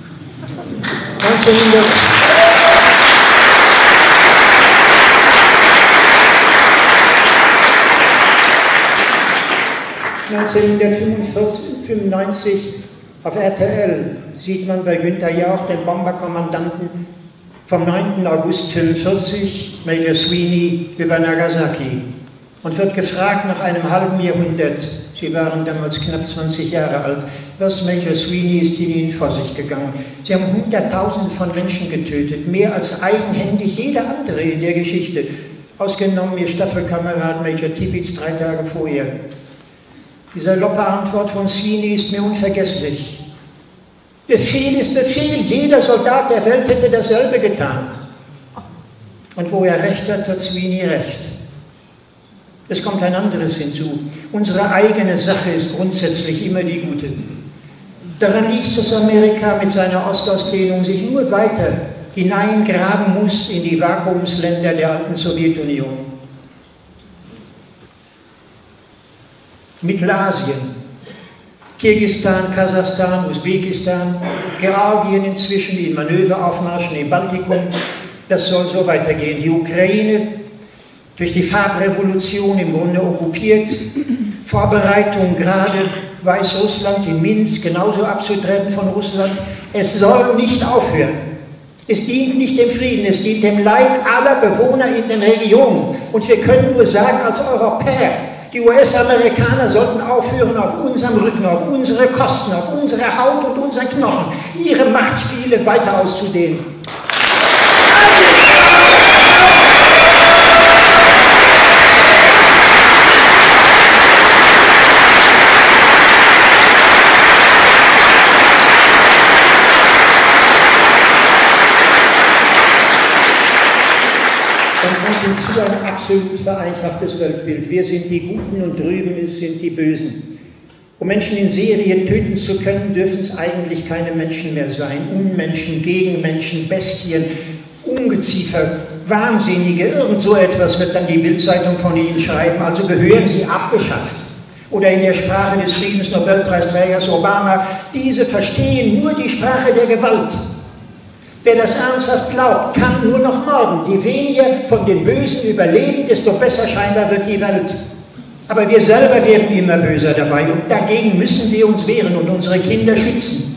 1995 auf RTL sieht man bei Günther Jauch den Bomberkommandanten vom 9. August 1945, Major Sweeney, über Nagasaki und wird gefragt nach einem halben Jahrhundert, Sie waren damals knapp 20 Jahre alt, was Major Sweeney ist in Ihnen vor sich gegangen. Sie haben Hunderttausende von Menschen getötet, mehr als eigenhändig jeder andere in der Geschichte, ausgenommen Ihr Staffelkamerad Major Tibbets 3 Tage vorher. Die saloppe Antwort von Sweeney ist mir unvergesslich. Befehl ist Befehl, jeder Soldat der Welt hätte dasselbe getan. Und wo er recht hat, hat Sweeney recht. Es kommt ein anderes hinzu. Unsere eigene Sache ist grundsätzlich immer die gute. Daran liegt es, dass Amerika mit seiner Ostausdehnung sich nur weiter hineingraben muss in die Vakuumsländer der alten Sowjetunion. Mittelasien, Kirgisistan, Kasachstan, Usbekistan, Georgien inzwischen in Manöveraufmärschen im Baltikum, das soll so weitergehen. Die Ukraine, durch die Farbrevolution im Grunde okkupiert, Vorbereitung gerade Weißrussland in Minsk genauso abzutrennen von Russland. Es soll nicht aufhören. Es dient nicht dem Frieden, es dient dem Leid aller Bewohner in den Regionen. Und wir können nur sagen, als Europäer, die US-Amerikaner sollten aufhören, auf unserem Rücken, auf unsere Kosten, auf unsere Haut und unseren Knochen, ihre Machtspiele weiter auszudehnen. Hinzu ein absolut vereinfachtes Weltbild. Wir sind die Guten und drüben sind die Bösen. Um Menschen in Serie töten zu können, dürfen es eigentlich keine Menschen mehr sein. Unmenschen, Gegenmenschen, Bestien, Ungeziefer, Wahnsinnige, irgend so etwas wird dann die Bildzeitung von Ihnen schreiben. Also gehören sie abgeschafft. Oder in der Sprache des Friedensnobelpreisträgers Obama, diese verstehen nur die Sprache der Gewalt. Wer das ernsthaft glaubt, kann nur noch morden. Je weniger von den Bösen überleben, desto besser scheinbar wird die Welt. Aber wir selber werden immer böser dabei und dagegen müssen wir uns wehren und unsere Kinder schützen.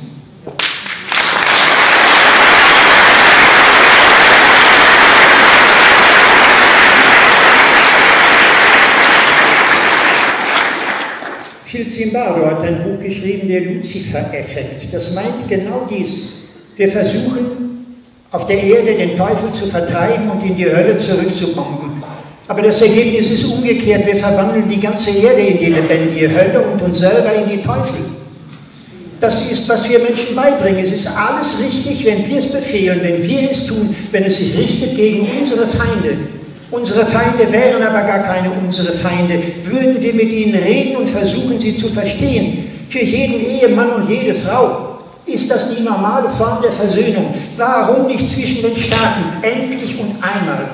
Phil Zimbardo hat ein Buch geschrieben, der Luzifer-Effekt. Das meint genau dies. Wir versuchen, auf der Erde den Teufel zu vertreiben und in die Hölle zurückzubomben. Aber das Ergebnis ist umgekehrt. Wir verwandeln die ganze Erde in die lebendige Hölle und uns selber in die Teufel. Das ist, was wir Menschen beibringen. Es ist alles richtig, wenn wir es befehlen, wenn wir es tun, wenn es sich richtet gegen unsere Feinde. Unsere Feinde wären aber gar keine unsere Feinde. Würden wir mit ihnen reden und versuchen, sie zu verstehen. Für jeden Ehemann und jede Frau. Ist das die normale Form der Versöhnung? Warum nicht zwischen den Staaten? Endlich und einmal.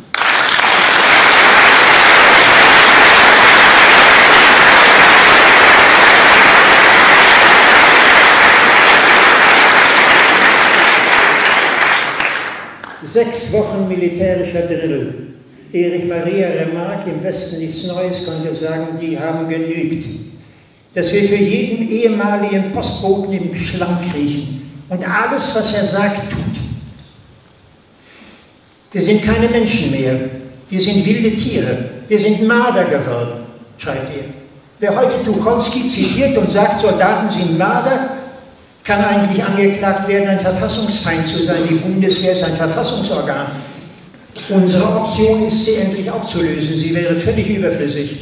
Sechs Wochen militärischer Drill. Erich Maria Remarque, im Westen nichts Neues, konnte sagen, die haben genügt. Dass wir für jeden ehemaligen Postboten im Schlamm kriechen und alles, was er sagt, tut. Wir sind keine Menschen mehr. Wir sind wilde Tiere, wir sind Marder geworden, schreibt er. Wer heute Tucholsky zitiert und sagt, Soldaten sind Marder, kann eigentlich angeklagt werden, ein Verfassungsfeind zu sein. Die Bundeswehr ist ein Verfassungsorgan. Unsere Option ist, sie endlich aufzulösen. Sie wäre völlig überflüssig.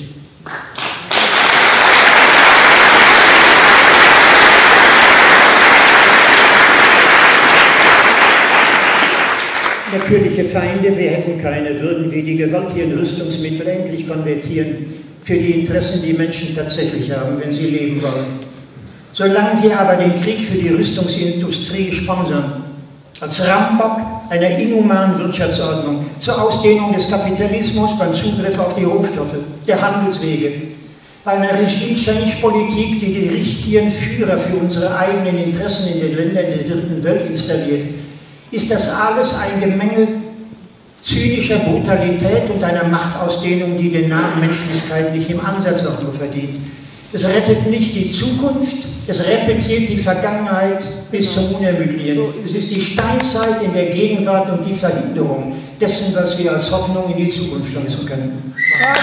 Natürliche Feinde, wir hätten keine, würden wir die gewaltigen Rüstungsmittel endlich konvertieren für die Interessen, die Menschen tatsächlich haben, wenn sie leben wollen. Solange wir aber den Krieg für die Rüstungsindustrie sponsern, als Rammbock einer inhumanen Wirtschaftsordnung zur Ausdehnung des Kapitalismus beim Zugriff auf die Rohstoffe, der Handelswege, bei einer Regime-Change-Politik, die die richtigen Führer für unsere eigenen Interessen in den Ländern der dritten Welt installiert, ist das alles ein Gemenge zynischer Brutalität und einer Machtausdehnung, die den Namen Menschlichkeit nicht im Ansatz auch nur verdient. Es rettet nicht die Zukunft, es repetiert die Vergangenheit bis zum Unermüdlichen. Es ist die Steinzeit in der Gegenwart und die Verhinderung dessen, was wir als Hoffnung in die Zukunft pflanzen können.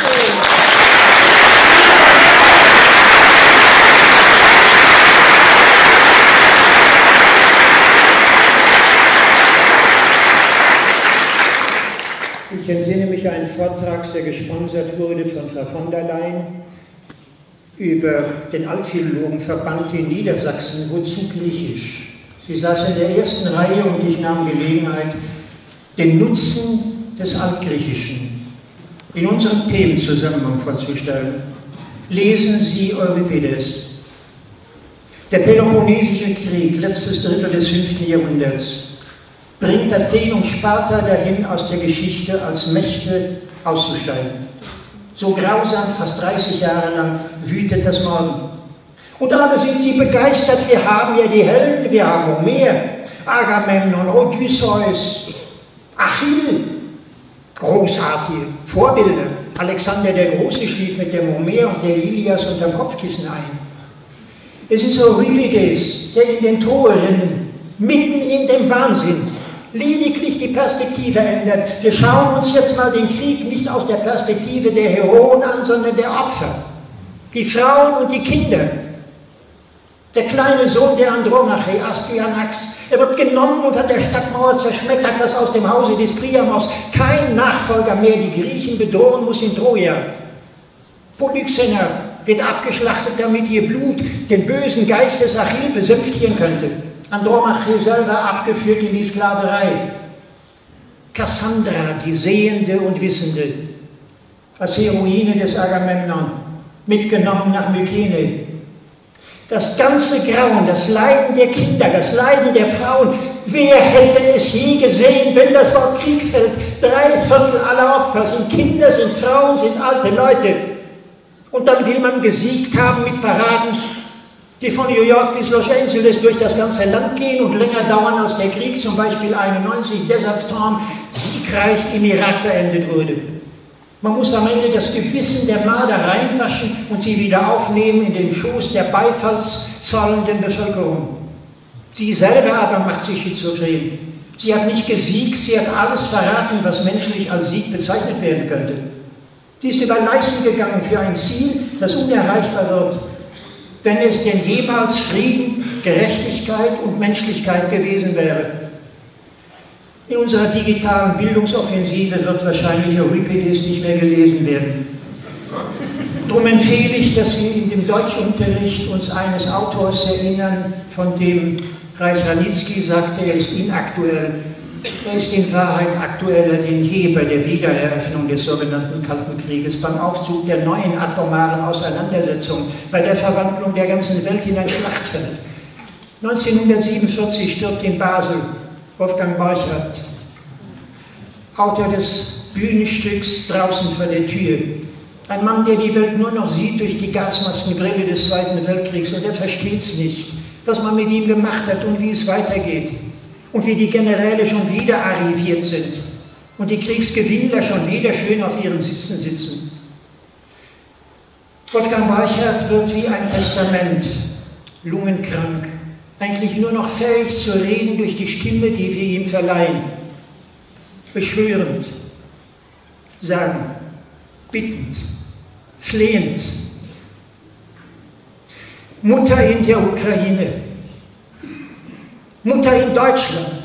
Ich entsinne mich eines Vortrags, der gesponsert wurde von Frau von der Leyen über den Altphilologenverband in Niedersachsen. Wozu Griechisch? Sie saß in der ersten Reihe und ich nahm Gelegenheit, den Nutzen des Altgriechischen in unserem Themenzusammenhang vorzustellen. Lesen Sie Euripides. Der Peloponnesische Krieg, letztes Drittel des 5. Jahrhunderts, bringt Athen und Sparta dahin, aus der Geschichte als Mächte auszusteigen. So grausam, fast 30 Jahre lang, wütet das Morden. Und alle sind sie begeistert, wir haben ja die Helden, wir haben Homer, Agamemnon, Odysseus, Achill, großartige Vorbilder. Alexander der Große schlief mit dem Homer und der Ilias unterm Kopfkissen ein. Es ist Euripides, der in den Torrinnen, mitten in dem Wahnsinn, lediglich die Perspektive ändert. Wir schauen uns jetzt mal den Krieg nicht aus der Perspektive der Heroen an, sondern der Opfer. Die Frauen und die Kinder. Der kleine Sohn der Andromache, Astyanax, er wird genommen und an der Stadtmauer zerschmettert, das aus dem Hause des Priamos. Kein Nachfolger mehr, die Griechen bedrohen muss in Troja. Polyxena wird abgeschlachtet, damit ihr Blut den bösen Geist des Achill besänftigen könnte. Andromache selber abgeführt in die Sklaverei. Kassandra, die Sehende und Wissende, als Heroine des Agamemnon, mitgenommen nach Mykene. Das ganze Grauen, das Leiden der Kinder, das Leiden der Frauen, wer hätte es je gesehen, wenn das Wort Krieg fällt? 3/4 aller Opfer sind Kinder, sind Frauen, sind alte Leute. Und dann will man gesiegt haben mit Paraden, die von New York bis Los Angeles durch das ganze Land gehen und länger dauern als der Krieg, zum Beispiel 91, Desert Storm, siegreich im Irak beendet wurde. Man muss am Ende das Gewissen der Marder reinwaschen und sie wieder aufnehmen in den Schoß der beifallszollenden Bevölkerung. Sie selber aber macht sich schizophren. Sie hat nicht gesiegt, sie hat alles verraten, was menschlich als Sieg bezeichnet werden könnte. Sie ist über Leichen gegangen für ein Ziel, das unerreichbar wird, wenn es denn jemals Frieden, Gerechtigkeit und Menschlichkeit gewesen wäre. In unserer digitalen Bildungsoffensive wird wahrscheinlich Euripides nicht mehr gelesen werden. Darum empfehle ich, dass wir in dem Deutschunterricht uns eines Autors erinnern, von dem Reich Ranitzky sagte, er ist inaktuell. Er ist in Wahrheit aktueller denn je bei der Wiedereröffnung des sogenannten Kalten Krieges, beim Aufzug der neuen atomaren Auseinandersetzung, bei der Verwandlung der ganzen Welt in ein Schlachtfeld. 1947 stirbt in Basel Wolfgang Borchardt, Autor des Bühnenstücks Draußen vor der Tür. Ein Mann, der die Welt nur noch sieht durch die Gasmaskenbrille des Zweiten Weltkriegs, und er versteht es nicht, was man mit ihm gemacht hat und wie es weitergeht. Und wie die Generäle schon wieder arriviert sind und die Kriegsgewinnler schon wieder schön auf ihren Sitzen sitzen. Wolfgang Borchardt wird wie ein Testament, lungenkrank, eigentlich nur noch fähig zu reden durch die Stimme, die wir ihm verleihen. Beschwörend. sagen, bittend, flehend. Mutter in der Ukraine, Mutter in Deutschland,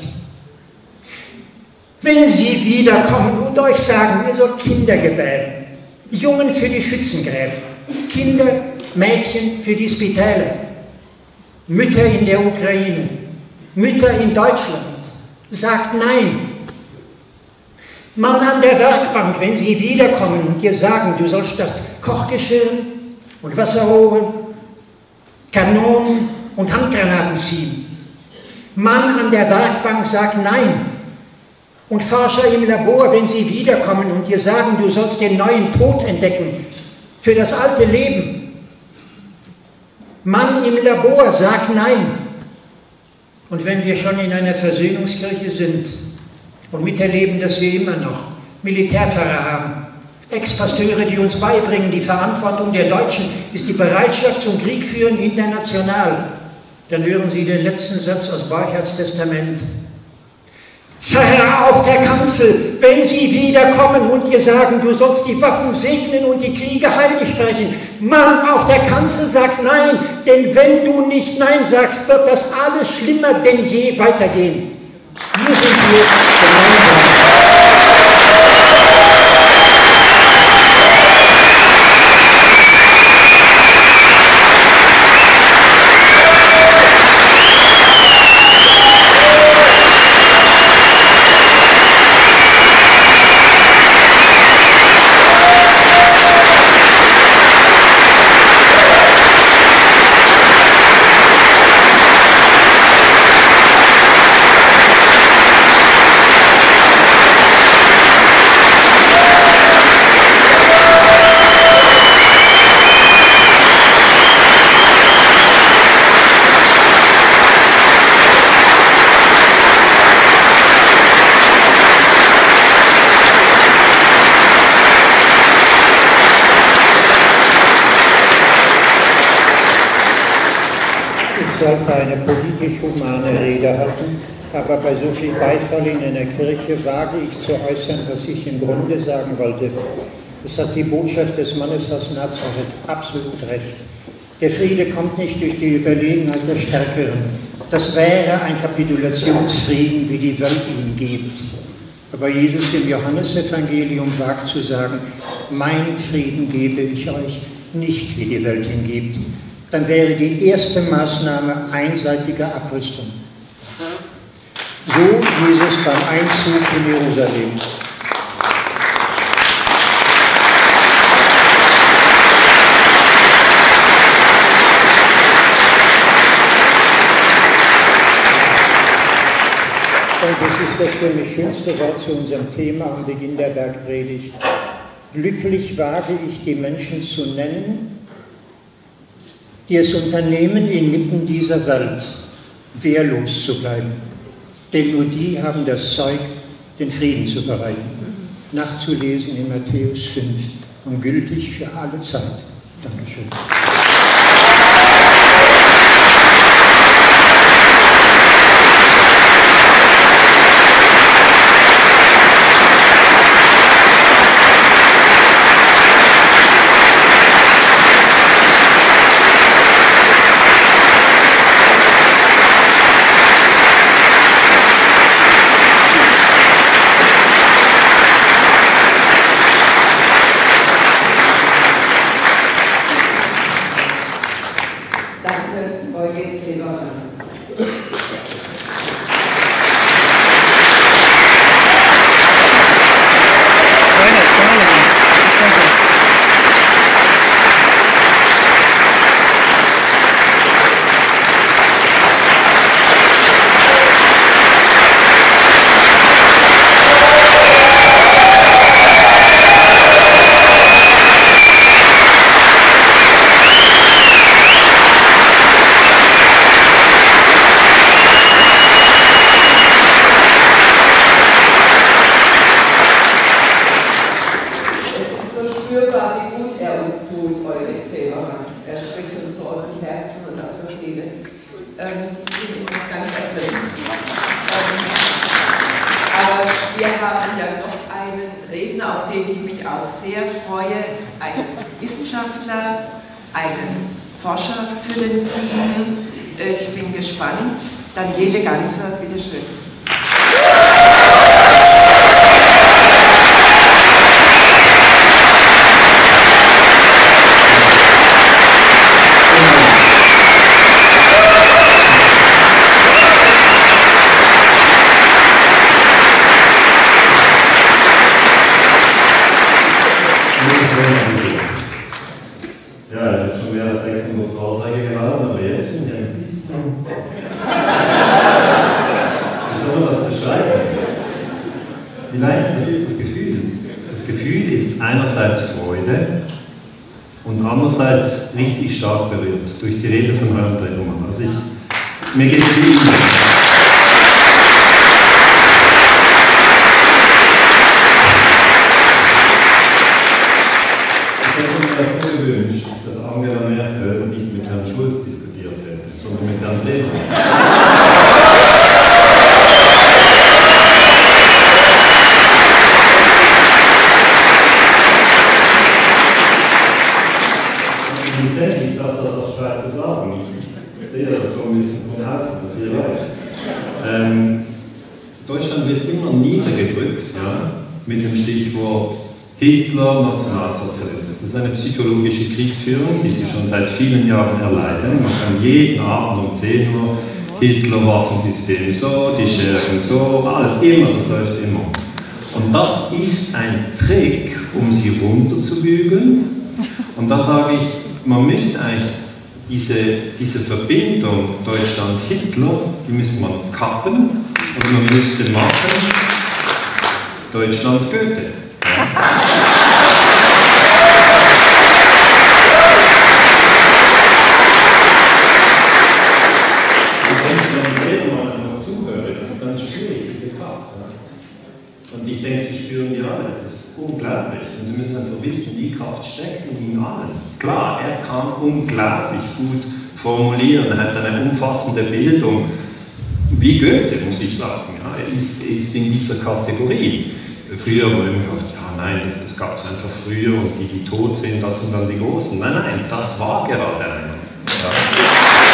wenn Sie wiederkommen und euch sagen, ihr sollt Kinder gebären, Jungen für die Schützengräben, Kinder, Mädchen für die Spitäler, Mütter in der Ukraine, Mütter in Deutschland, sagt nein. Mann an der Werkbank, wenn Sie wiederkommen und dir sagen, du sollst das Kochgeschirr und Wasserrohre, Kanonen und Handgranaten ziehen. Mann an der Werkbank sagt nein. Und Forscher im Labor, wenn sie wiederkommen und dir sagen, du sollst den neuen Tod entdecken für das alte Leben. Mann im Labor sagt nein. Und wenn wir schon in einer Versöhnungskirche sind und miterleben, dass wir immer noch Militärpfarrer haben, Ex-Pasteure, die uns beibringen, die Verantwortung der Deutschen ist die Bereitschaft zum Krieg führen international, dann hören Sie den letzten Satz aus Borchards Testament. Pfarrer auf der Kanzel, wenn Sie wiederkommen und ihr sagen, du sollst die Waffen segnen und die Kriege heilig sprechen. Mann auf der Kanzel sagt nein, denn wenn du nicht nein sagst, wird das alles schlimmer denn je weitergehen. Hier sind wir gemeinsam. Ich sollte eine politisch-humane Rede halten, aber bei so viel Beifall in einer Kirche wage ich zu äußern, was ich im Grunde sagen wollte. Es hat die Botschaft des Mannes aus Nazareth absolut recht. Der Friede kommt nicht durch die Überlegenheit der Stärkeren. Das wäre ein Kapitulationsfrieden, wie die Welt ihn gibt. Aber Jesus im Johannesevangelium wagt zu sagen, meinen Frieden gebe ich euch, nicht wie die Welt ihn gibt. Dann wäre die erste Maßnahme einseitige Abrüstung. So Jesus beim Einzug in Jerusalem. Und das ist das für mich schönste Wort zu unserem Thema am Beginn der Bergpredigt. Glücklich wage ich, die Menschen zu nennen, die es unternehmen, inmitten dieser Welt wehrlos zu bleiben. Denn nur die haben das Zeug, den Frieden zu bereiten. Nachzulesen in Matthäus 5 und gültig für alle Zeit. Dankeschön. Aber wir haben ja noch einen Redner, auf den ich mich auch sehr freue, einen Wissenschaftler, einen Forscher für den Frieden. Ich bin gespannt. Daniele Ganser, bitteschön. Andererseits richtig stark berührt durch die Rede von Rainer Drewermann. Also mir geht es wie Ihnen. Ich hätte mir dafür gewünscht, dass Angela Merkel nicht mit Herrn Schulz diskutiert hätte, sondern mit Herrn Drewermann. Ich darf das als Schweizer sagen. Ich sehe das so ein bisschen von außen, dass ihr weiß. Deutschland wird immer niedergedrückt, ja, mit dem Stichwort Hitler, Nationalsozialismus. Das ist eine psychologische Kriegsführung, die Sie schon seit vielen Jahren erleiden. Man kann jeden Abend um 10 Uhr Hitler, Waffensystem so, die Schergen so, alles immer, das läuft immer. Und das ist ein Trick, um sie runterzubügeln. Und da sage ich, man müsste eigentlich diese Verbindung Deutschland-Hitler, die müsste man kappen und man müsste machen Deutschland-Goethe. Dann spüre ich diese Kraft. Und ich denke, Sie spüren die alle. Das ist unglaublich. Und Sie müssen einfach wissen, die Kraft steckt in Ihnen allen. Klar, er kann unglaublich gut formulieren, er hat eine umfassende Bildung. Wie Goethe, muss ich sagen. Ja, er ist in dieser Kategorie. Früher wurde immer gesagt, ja nein, das gab es einfach früher und die tot sind, das sind dann die Großen. Nein, nein, das war gerade einer. Ja.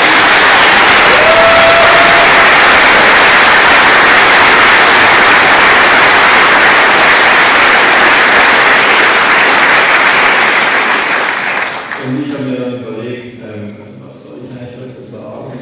Und ich habe mir dann überlegt, was soll ich eigentlich heute sagen?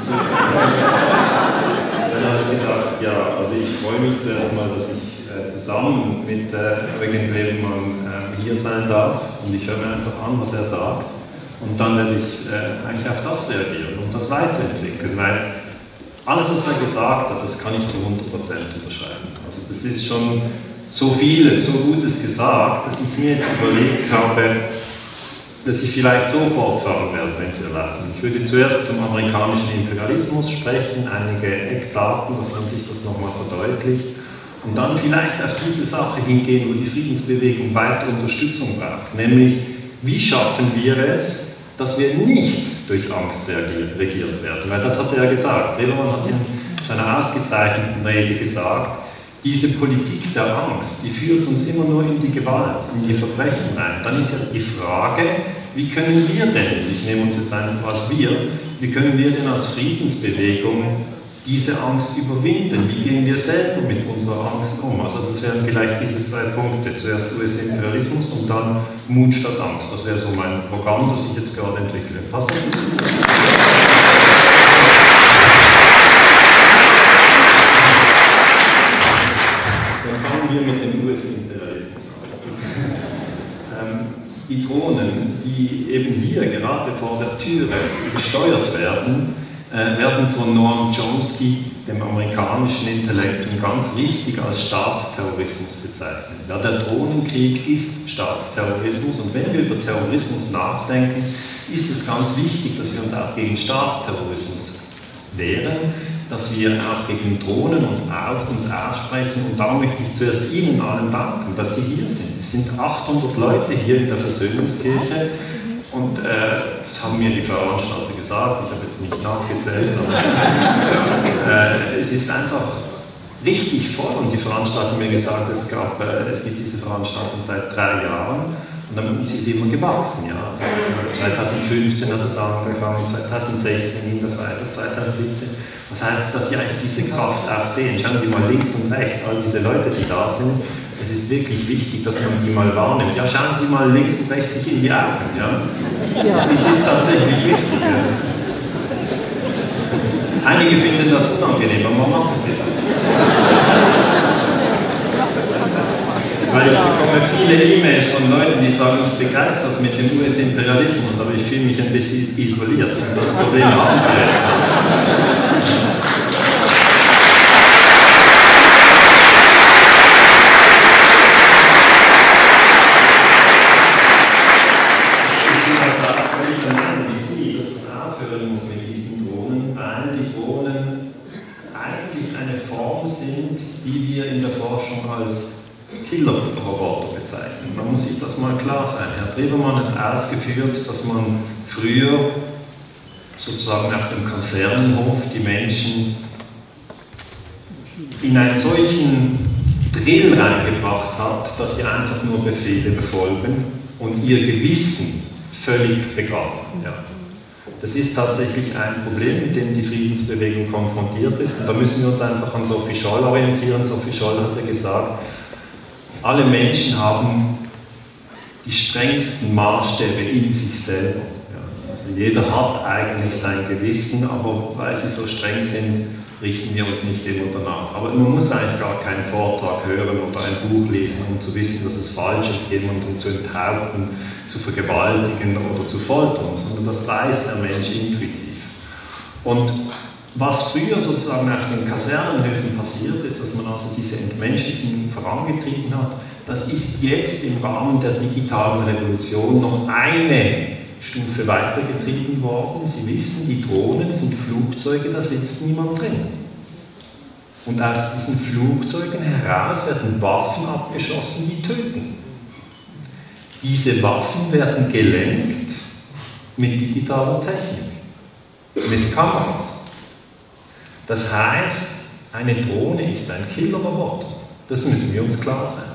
Dann habe ich gedacht, ja, also ich freue mich zuerst mal, dass ich zusammen mit Eugen Drewermann hier sein darf und ich höre mir einfach an, was er sagt und dann werde ich eigentlich auf das reagieren und das weiterentwickeln, weil alles, was er gesagt hat, das kann ich zu 100% unterschreiben. Also das ist schon so vieles, so Gutes gesagt, dass ich mir jetzt überlegt habe, dass ich vielleicht so fortfahren werde, wenn Sie erlauben. Ich würde zuerst zum amerikanischen Imperialismus sprechen, einige Eckdaten, dass man sich das nochmal verdeutlicht und dann vielleicht auf diese Sache hingehen, wo die Friedensbewegung weiter Unterstützung braucht, nämlich wie schaffen wir es, dass wir nicht durch Angst regiert werden, weil das hat er ja gesagt. Drewermann hat in seiner ausgezeichneten Rede gesagt, diese Politik der Angst, die führt uns immer nur in die Gewalt, in die Verbrechen rein. Dann ist ja die Frage, wie können wir denn, ich nehme uns jetzt einfach als wie können wir denn als Friedensbewegung diese Angst überwinden? Wie gehen wir selber mit unserer Angst um? Also das wären vielleicht diese zwei Punkte. Zuerst US-Imperialismus und dann Mut statt Angst. Das wäre so mein Programm, das ich jetzt gerade entwickle. Passt das? Dann fangen wir mit dem US-Imperialismus an. Die Drohnen, die eben hier gerade vor der Türe gesteuert werden, werden von Noam Chomsky, dem amerikanischen Intellekten, ganz richtig als Staatsterrorismus bezeichnet. Ja, der Drohnenkrieg ist Staatsterrorismus und wenn wir über Terrorismus nachdenken, ist es ganz wichtig, dass wir uns auch gegen Staatsterrorismus wehren, dass wir auch gegen Drohnen und auch uns aussprechen und da möchte ich zuerst Ihnen allen danken, dass Sie hier sind. Es sind 800 Leute hier in der Versöhnungskirche. Und das haben mir die Veranstalter gesagt, ich habe jetzt nicht nachgezählt, aber es ist einfach richtig voll und die Veranstalter haben mir gesagt, es gibt diese Veranstaltung seit 3 Jahren und dann ist sie immer gewachsen. Ja. Also 2015 hat das angefangen, 2016 ging das weiter, 2017. Das heißt, dass Sie eigentlich diese Kraft auch sehen. Schauen Sie mal links und rechts, all diese Leute, die da sind. Es ist wirklich wichtig, dass man die mal wahrnimmt. Ja, schauen Sie mal links und rechts sich in die Augen. Ja. Das ist tatsächlich wichtig. Ja. Einige finden das unangenehm, aber man macht es jetzt. Weil ich bekomme viele E-Mails von Leuten, die sagen, ich begreife das mit dem US-Imperialismus, aber ich fühle mich ein bisschen isoliert. Und das Problem haben Sie jetzt. Killerroboter bezeichnen. Man muss sich das mal klar sein. Herr Trebermann hat ausgeführt, dass man früher sozusagen auf dem Kasernenhof die Menschen in einen solchen Drill reingebracht hat, dass sie einfach nur Befehle befolgen und ihr Gewissen völlig begraben. Ja. Das ist tatsächlich ein Problem, mit dem die Friedensbewegung konfrontiert ist. Und da müssen wir uns einfach an Sophie Scholl orientieren. Sophie Scholl hat ja gesagt, alle Menschen haben die strengsten Maßstäbe in sich selber. Ja, also jeder hat eigentlich sein Gewissen, aber weil sie so streng sind, richten wir uns nicht immer danach. Aber man muss eigentlich gar keinen Vortrag hören oder ein Buch lesen, um zu wissen, dass es falsch ist, jemanden zu enthaupten, zu vergewaltigen oder zu foltern, sondern das weiß der Mensch intuitiv. Und was früher sozusagen auf den Kasernenhöfen passiert ist, dass man also diese Entmenschlichung vorangetrieben hat, das ist jetzt im Rahmen der digitalen Revolution noch eine Stufe weitergetrieben worden. Sie wissen, die Drohnen sind Flugzeuge, da sitzt niemand drin. Und aus diesen Flugzeugen heraus werden Waffen abgeschossen, die töten. Diese Waffen werden gelenkt mit digitaler Technik, mit Kameras. Das heißt, eine Drohne ist ein Killerroboter. Das müssen wir uns klar sein.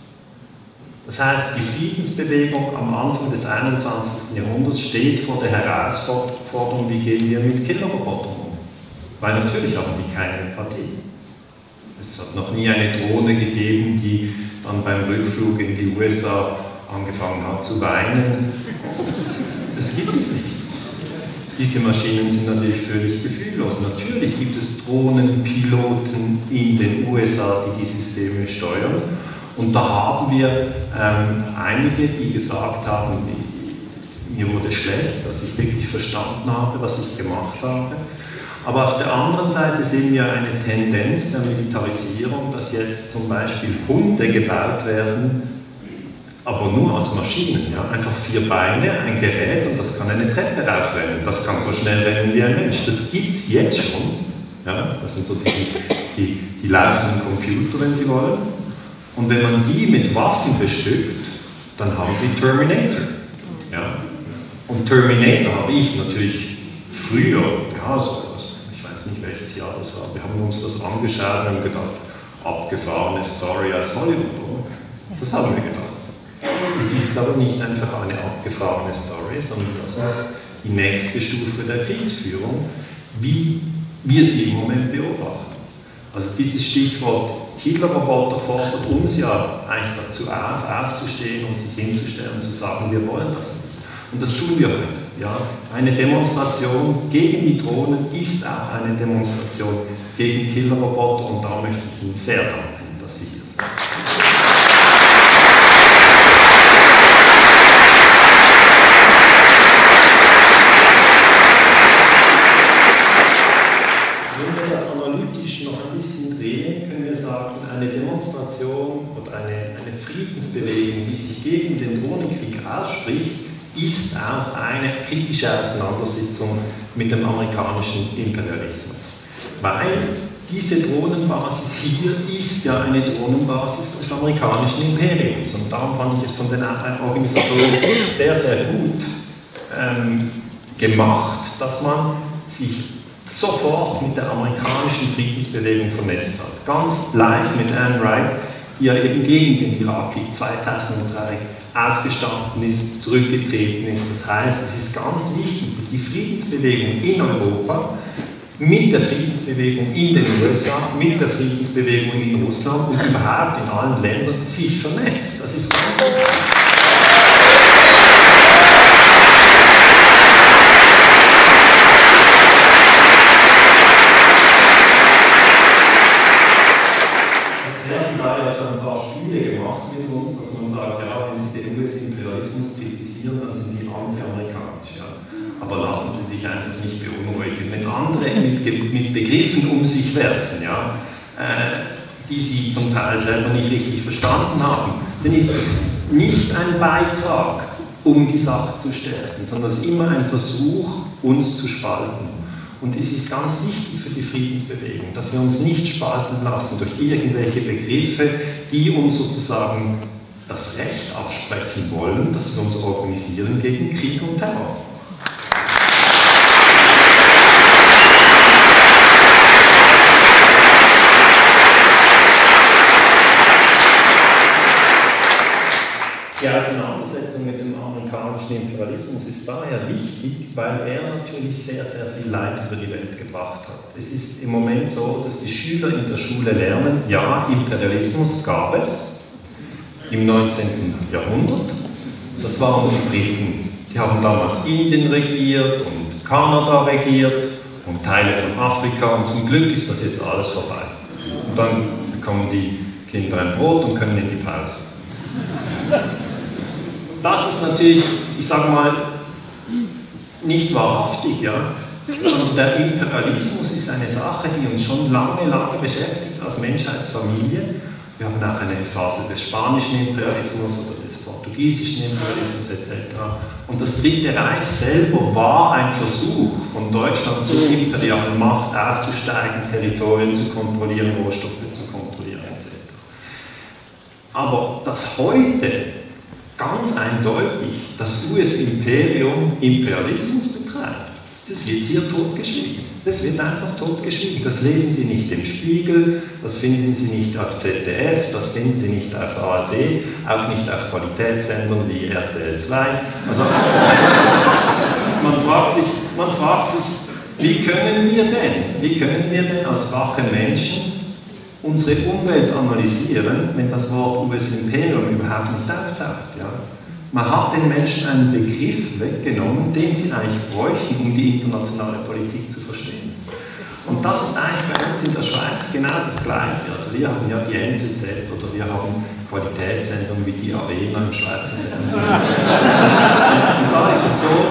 Das heißt, die Friedensbewegung am Anfang des 21. Jahrhunderts steht vor der Herausforderung, wie gehen wir mit Killerrobotern um? Weil natürlich haben die keine Empathie. Es hat noch nie eine Drohne gegeben, die dann beim Rückflug in die USA angefangen hat zu weinen. Das gibt es nicht. Diese Maschinen sind natürlich völlig gefühllos. Natürlich gibt es Drohnenpiloten in den USA, die die Systeme steuern. Und da haben wir einige, die gesagt haben, mir wurde schlecht, dass ich wirklich verstanden habe, was ich gemacht habe. Aber auf der anderen Seite sehen wir eine Tendenz der Militarisierung, dass jetzt zum Beispiel Hunde gebaut werden, aber nur als Maschinen. Ja? Einfach 4 Beine, ein Gerät und das kann eine Treppe raufrennen. Das kann so schnell rennen wie ein Mensch. Das gibt es jetzt schon. Ja? Das sind so die laufenden Computer, wenn Sie wollen. Und wenn man die mit Waffen bestückt, dann haben Sie Terminator. Ja? Und Terminator habe ich natürlich früher, ja, so, ich weiß nicht welches Jahr das war, wir haben uns das angeschaut und haben gedacht, abgefahrene Story als Hollywood. Das haben wir gedacht. Es ist aber nicht einfach eine abgefahrene Story, sondern das ist die nächste Stufe der Kriegsführung, wie wir sie im Moment beobachten. Also dieses Stichwort Killerroboter fordert uns ja eigentlich dazu aufzustehen und sich hinzustellen und zu sagen, wir wollen das nicht. Und das tun wir heute. Ja? Eine Demonstration gegen die Drohnen ist auch eine Demonstration gegen Killerroboter und da möchte ich Ihnen sehr danken, dass Sie hier sind. Eine Demonstration oder eine Friedensbewegung, die sich gegen den Drohnenkrieg ausspricht, ist auch eine kritische Auseinandersetzung mit dem amerikanischen Imperialismus. Weil diese Drohnenbasis hier ist ja eine Drohnenbasis des amerikanischen Imperiums. Und darum fand ich es von den Organisatoren sehr, sehr gut gemacht, dass man sich sofort mit der amerikanischen Friedensbewegung vernetzt hat. Ganz live mit Anne Wright, die ja eben gegen den Irakkrieg 2003 aufgestanden ist, zurückgetreten ist. Das heißt, es ist ganz wichtig, dass die Friedensbewegung in Europa mit der Friedensbewegung in den USA, mit der Friedensbewegung in Russland und überhaupt in allen Ländern sich vernetzt. Das ist ganz wichtig. Dann sind die anti-amerikanisch. Ja. Aber lassen Sie sich einfach nicht beunruhigen. Wenn andere mit Begriffen um sich werfen, ja, die Sie zum Teil selber nicht richtig verstanden haben, dann ist es nicht ein Beitrag, um die Sache zu stärken, sondern es ist immer ein Versuch, uns zu spalten. Und es ist ganz wichtig für die Friedensbewegung, dass wir uns nicht spalten lassen durch irgendwelche Begriffe, die uns sozusagen das Recht absprechen wollen, dass wir uns organisieren gegen Krieg und Terror. Die Auseinandersetzung mit dem amerikanischen Imperialismus ist daher wichtig, weil er natürlich sehr, sehr viel Leid über die Welt gebracht hat. Es ist im Moment so, dass die Schüler in der Schule lernen, ja, Imperialismus gab es, im 19. Jahrhundert. Das waren die Briten. Die haben damals Indien regiert und Kanada regiert und Teile von Afrika und zum Glück ist das jetzt alles vorbei. Und dann bekommen die Kinder ein Brot und können in die Pause. Das ist natürlich, ich sage mal, nicht wahrhaftig, ja. Und der Imperialismus ist eine Sache, die uns schon lange beschäftigt als Menschheitsfamilie. Wir haben auch eine Phase des spanischen Imperialismus oder des portugiesischen Imperialismus etc. Und das Dritte Reich selber war ein Versuch, von Deutschland zur imperialen Macht aufzusteigen, Territorien zu kontrollieren, Rohstoffe zu kontrollieren etc. Aber dass heute ganz eindeutig das US-Imperium Imperialismus betreibt, das wird hier totgeschwiegen. Das wird einfach totgeschwiegen. Das lesen Sie nicht im Spiegel, das finden Sie nicht auf ZDF, das finden Sie nicht auf ARD, auch nicht auf Qualitätssendern wie RTL 2. Also, man fragt sich, wie können wir denn als wache Menschen unsere Umwelt analysieren, wenn das Wort US-Imperium überhaupt nicht auftaucht? Ja? Man hat den Menschen einen Begriff weggenommen, den sie eigentlich bräuchten, um die internationale Politik zu verstehen. Und das ist eigentlich bei uns in der Schweiz genau das Gleiche. Also wir haben ja die NZZ oder wir haben Qualitätssendungen wie die Arena im Schweizer Fernsehen. Und da ist es so,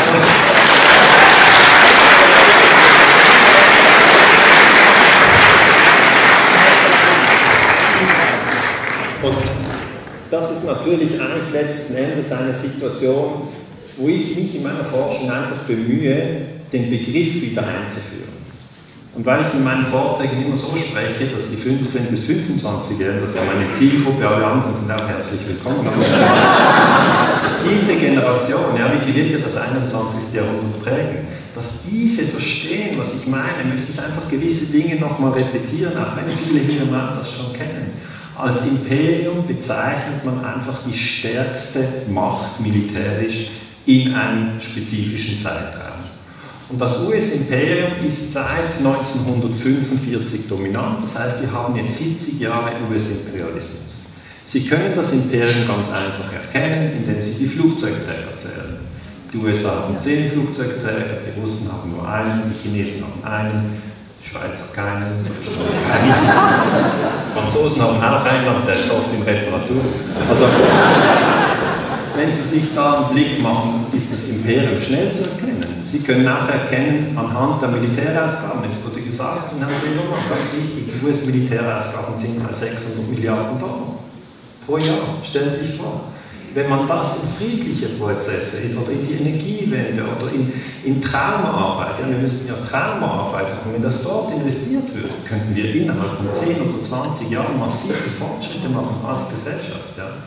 und das ist natürlich eigentlich letzten Endes eine Situation, wo ich mich in meiner Forschung einfach bemühe, den Begriff wieder einzuführen. Und weil ich in meinen Vorträgen immer so spreche, dass die 15- bis 25-Jährigen, das ist ja meine Zielgruppe, alle anderen sind auch herzlich willkommen, dass diese Generation, ja, wie wird ja das 21. Jahrhundert prägen, dass diese verstehen, was ich meine, möchte ich einfach gewisse Dinge nochmal repetieren, auch wenn viele hier im Land das schon kennen. Als Imperium bezeichnet man einfach die stärkste Macht militärisch in einem spezifischen Zeitraum. Und das US-Imperium ist seit 1945 dominant, das heißt, wir haben jetzt 70 Jahre US-Imperialismus. Sie können das Imperium ganz einfach erkennen, indem Sie die Flugzeugträger zählen. Die USA haben 10 Flugzeugträger, die Russen haben nur einen, die Chinesen haben einen, die Schweiz hat keinen, die Franzosen haben auch einen, aber der ist oft in Reparatur. Also, wenn Sie sich da einen Blick machen, ist das Imperium schnell zu erkennen. Sie können nachher erkennen, anhand der Militärausgaben, es wurde gesagt, in Herrn Webermann, ganz wichtig, die US-Militärausgaben sind bei 600 Milliarden Dollar pro Jahr. Stellen Sie sich vor. Wenn man das in friedliche Prozesse oder in die Energiewende oder in Traumaarbeit, ja, wir müssen ja Traumaarbeit machen, wenn das dort investiert wird, könnten wir innerhalb von 10 oder 20 Jahren massive Fortschritte machen als Gesellschaft. Ja.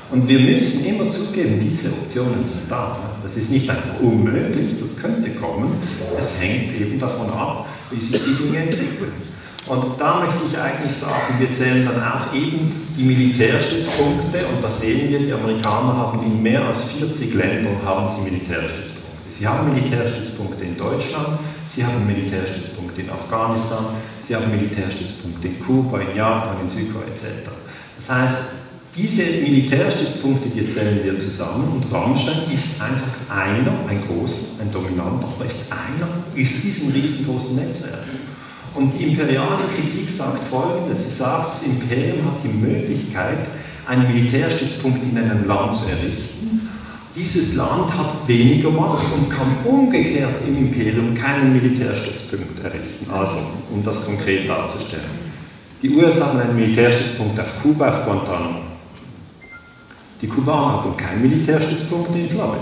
Und wir müssen immer zugeben, diese Optionen sind da. Das ist nicht einfach unmöglich, das könnte kommen. Es hängt eben davon ab, wie sich die Dinge entwickeln. Und da möchte ich eigentlich sagen, wir zählen dann auch eben die Militärstützpunkte, und da sehen wir, die Amerikaner haben in mehr als 40 Ländern haben sie Militärstützpunkte. Sie haben Militärstützpunkte in Deutschland, sie haben Militärstützpunkte in Afghanistan, sie haben Militärstützpunkte in Kuba, in Japan, in Südkorea etc. Das heißt, diese Militärstützpunkte, die zählen wir zusammen, und Rammstein ist einfach einer, ein großer, ein dominanter, aber ist einer aus diesem riesengroßen Netzwerk. Und die imperiale Kritik sagt Folgendes: Sie sagt, das Imperium hat die Möglichkeit, einen Militärstützpunkt in einem Land zu errichten. Dieses Land hat weniger Macht und kann umgekehrt im Imperium keinen Militärstützpunkt errichten. Also, um das konkret darzustellen. Die USA haben einen Militärstützpunkt auf Kuba, auf Guantanamo. Die Kubaner haben keinen Militärstützpunkt in Florida.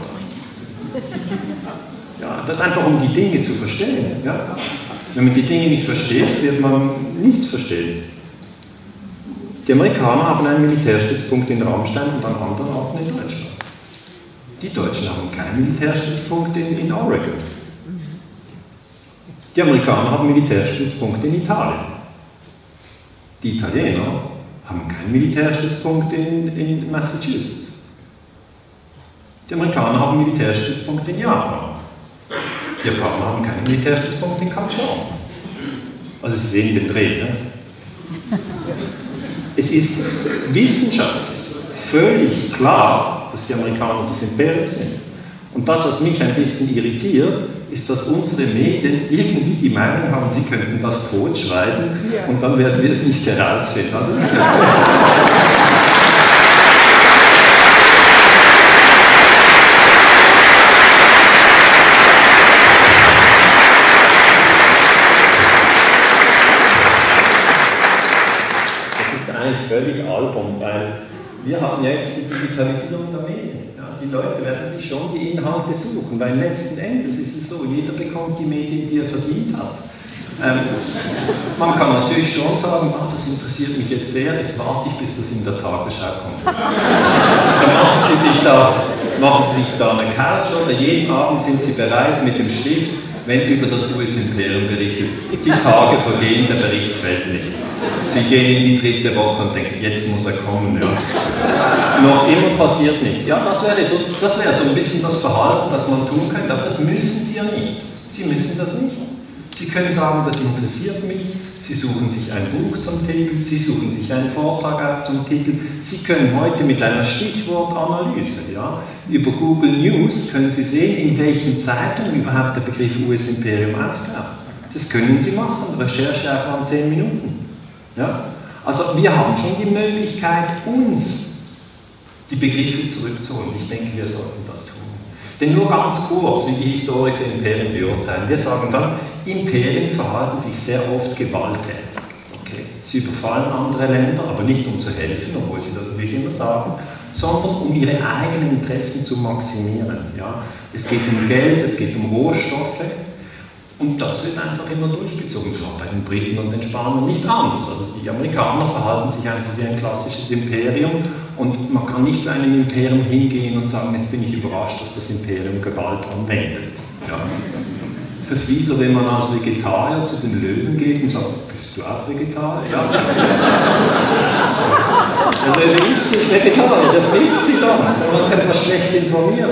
Ja, das ist einfach, um die Dinge zu verstehen. Ja? Wenn man die Dinge nicht versteht, wird man nichts verstehen. Die Amerikaner haben einen Militärstützpunkt in Rammstein und an anderen Orten in Deutschland. Die Deutschen haben keinen Militärstützpunkt in Oregon. Die Amerikaner haben Militärstützpunkte in Italien. Die Italiener haben keinen Militärstützpunkt in Massachusetts. Die Amerikaner haben Militärstützpunkte in Japan. Die Japaner haben keinen Militärstützpunkt in Kalifornien. Also Sie sehen den Dreh. Ne? Es ist wissenschaftlich völlig klar, dass die Amerikaner das Imperium sind. Und das, was mich ein bisschen irritiert, ist, dass unsere Medien irgendwie die Meinung haben, sie könnten das totschreiben und dann werden wir es nicht herausfinden. Also, eigentlich völlig albern, weil wir haben jetzt die Digitalisierung der Medien. Ja, die Leute werden sich schon die Inhalte suchen, weil letzten Endes ist es so, jeder bekommt die Medien, die er verdient hat. Man kann natürlich schon sagen, oh, das interessiert mich jetzt sehr, jetzt warte ich, bis das in der Tagesschau kommt. Dann machen Sie sich da eine Couch oder jeden Abend sind Sie bereit mit dem Stift, wenn über das US-Imperium berichtet. Die Tage vergehen, der Bericht fällt nicht. Sie gehen in die 3. Woche und denken, jetzt muss er kommen. Ja. Noch immer passiert nichts. Ja, das wäre so ein bisschen das Verhalten, das man tun könnte, aber das müssen Sie ja nicht. Sie müssen das nicht. Sie können sagen, das interessiert mich. Sie suchen sich ein Buch zum Titel, Sie suchen sich einen Vortrag zum Titel. Sie können heute mit einer Stichwortanalyse, ja, über Google News können Sie sehen, in welchen Zeitungen überhaupt der Begriff US-Imperium auftaucht. Das können Sie machen, Rechercheaufwand 10 Minuten. Ja? Also wir haben schon die Möglichkeit, uns die Begriffe zurückzuholen. Ich denke, wir sollten das tun. Denn nur ganz kurz, wie die Historiker Imperien beurteilen. Wir sagen dann, Imperien verhalten sich sehr oft gewalttätig. Okay? Sie überfallen andere Länder, aber nicht um zu helfen, obwohl sie das natürlich immer sagen, sondern um ihre eigenen Interessen zu maximieren. Ja? Es geht um Geld, es geht um Rohstoffe. Und das wird einfach immer durchgezogen. Das war bei den Briten und den Spaniern nicht anders. Also die Amerikaner verhalten sich einfach wie ein klassisches Imperium und man kann nicht zu einem Imperium hingehen und sagen, jetzt bin ich überrascht, dass das Imperium Gewalt anwendet. Ja. Das ist wie so, wenn man als Vegetarier zu den Löwen geht und sagt, bist du auch Vegetarier? Ja. Der Löwe ist nicht Vegetarier, der frisst sie dann, wenn man uns etwas schlecht informiert.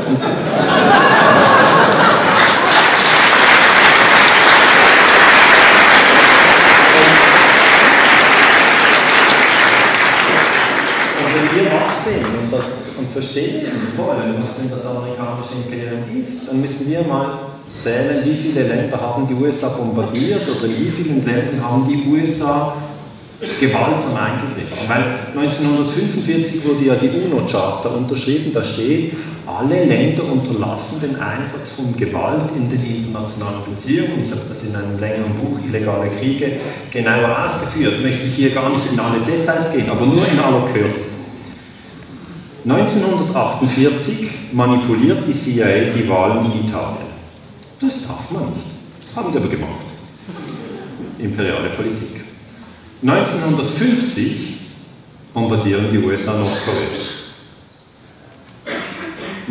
Wenn wir wach sind und verstehen wollen, was denn das amerikanische Imperium ist, dann müssen wir mal zählen, wie viele Länder haben die USA bombardiert oder in wie vielen Ländern haben die USA gewaltsam eingegriffen. Weil 1945 wurde ja die UNO-Charta unterschrieben, da steht, alle Länder unterlassen den Einsatz von Gewalt in den internationalen Beziehungen. Ich habe das in einem längeren Buch, Illegale Kriege, genauer ausgeführt. Möchte ich hier gar nicht in alle Details gehen, aber nur in aller Kürze. 1948 manipuliert die CIA die Wahlen in Italien. Das darf man nicht. Haben sie aber gemacht. Imperiale Politik. 1950 bombardieren die USA Nordkorea.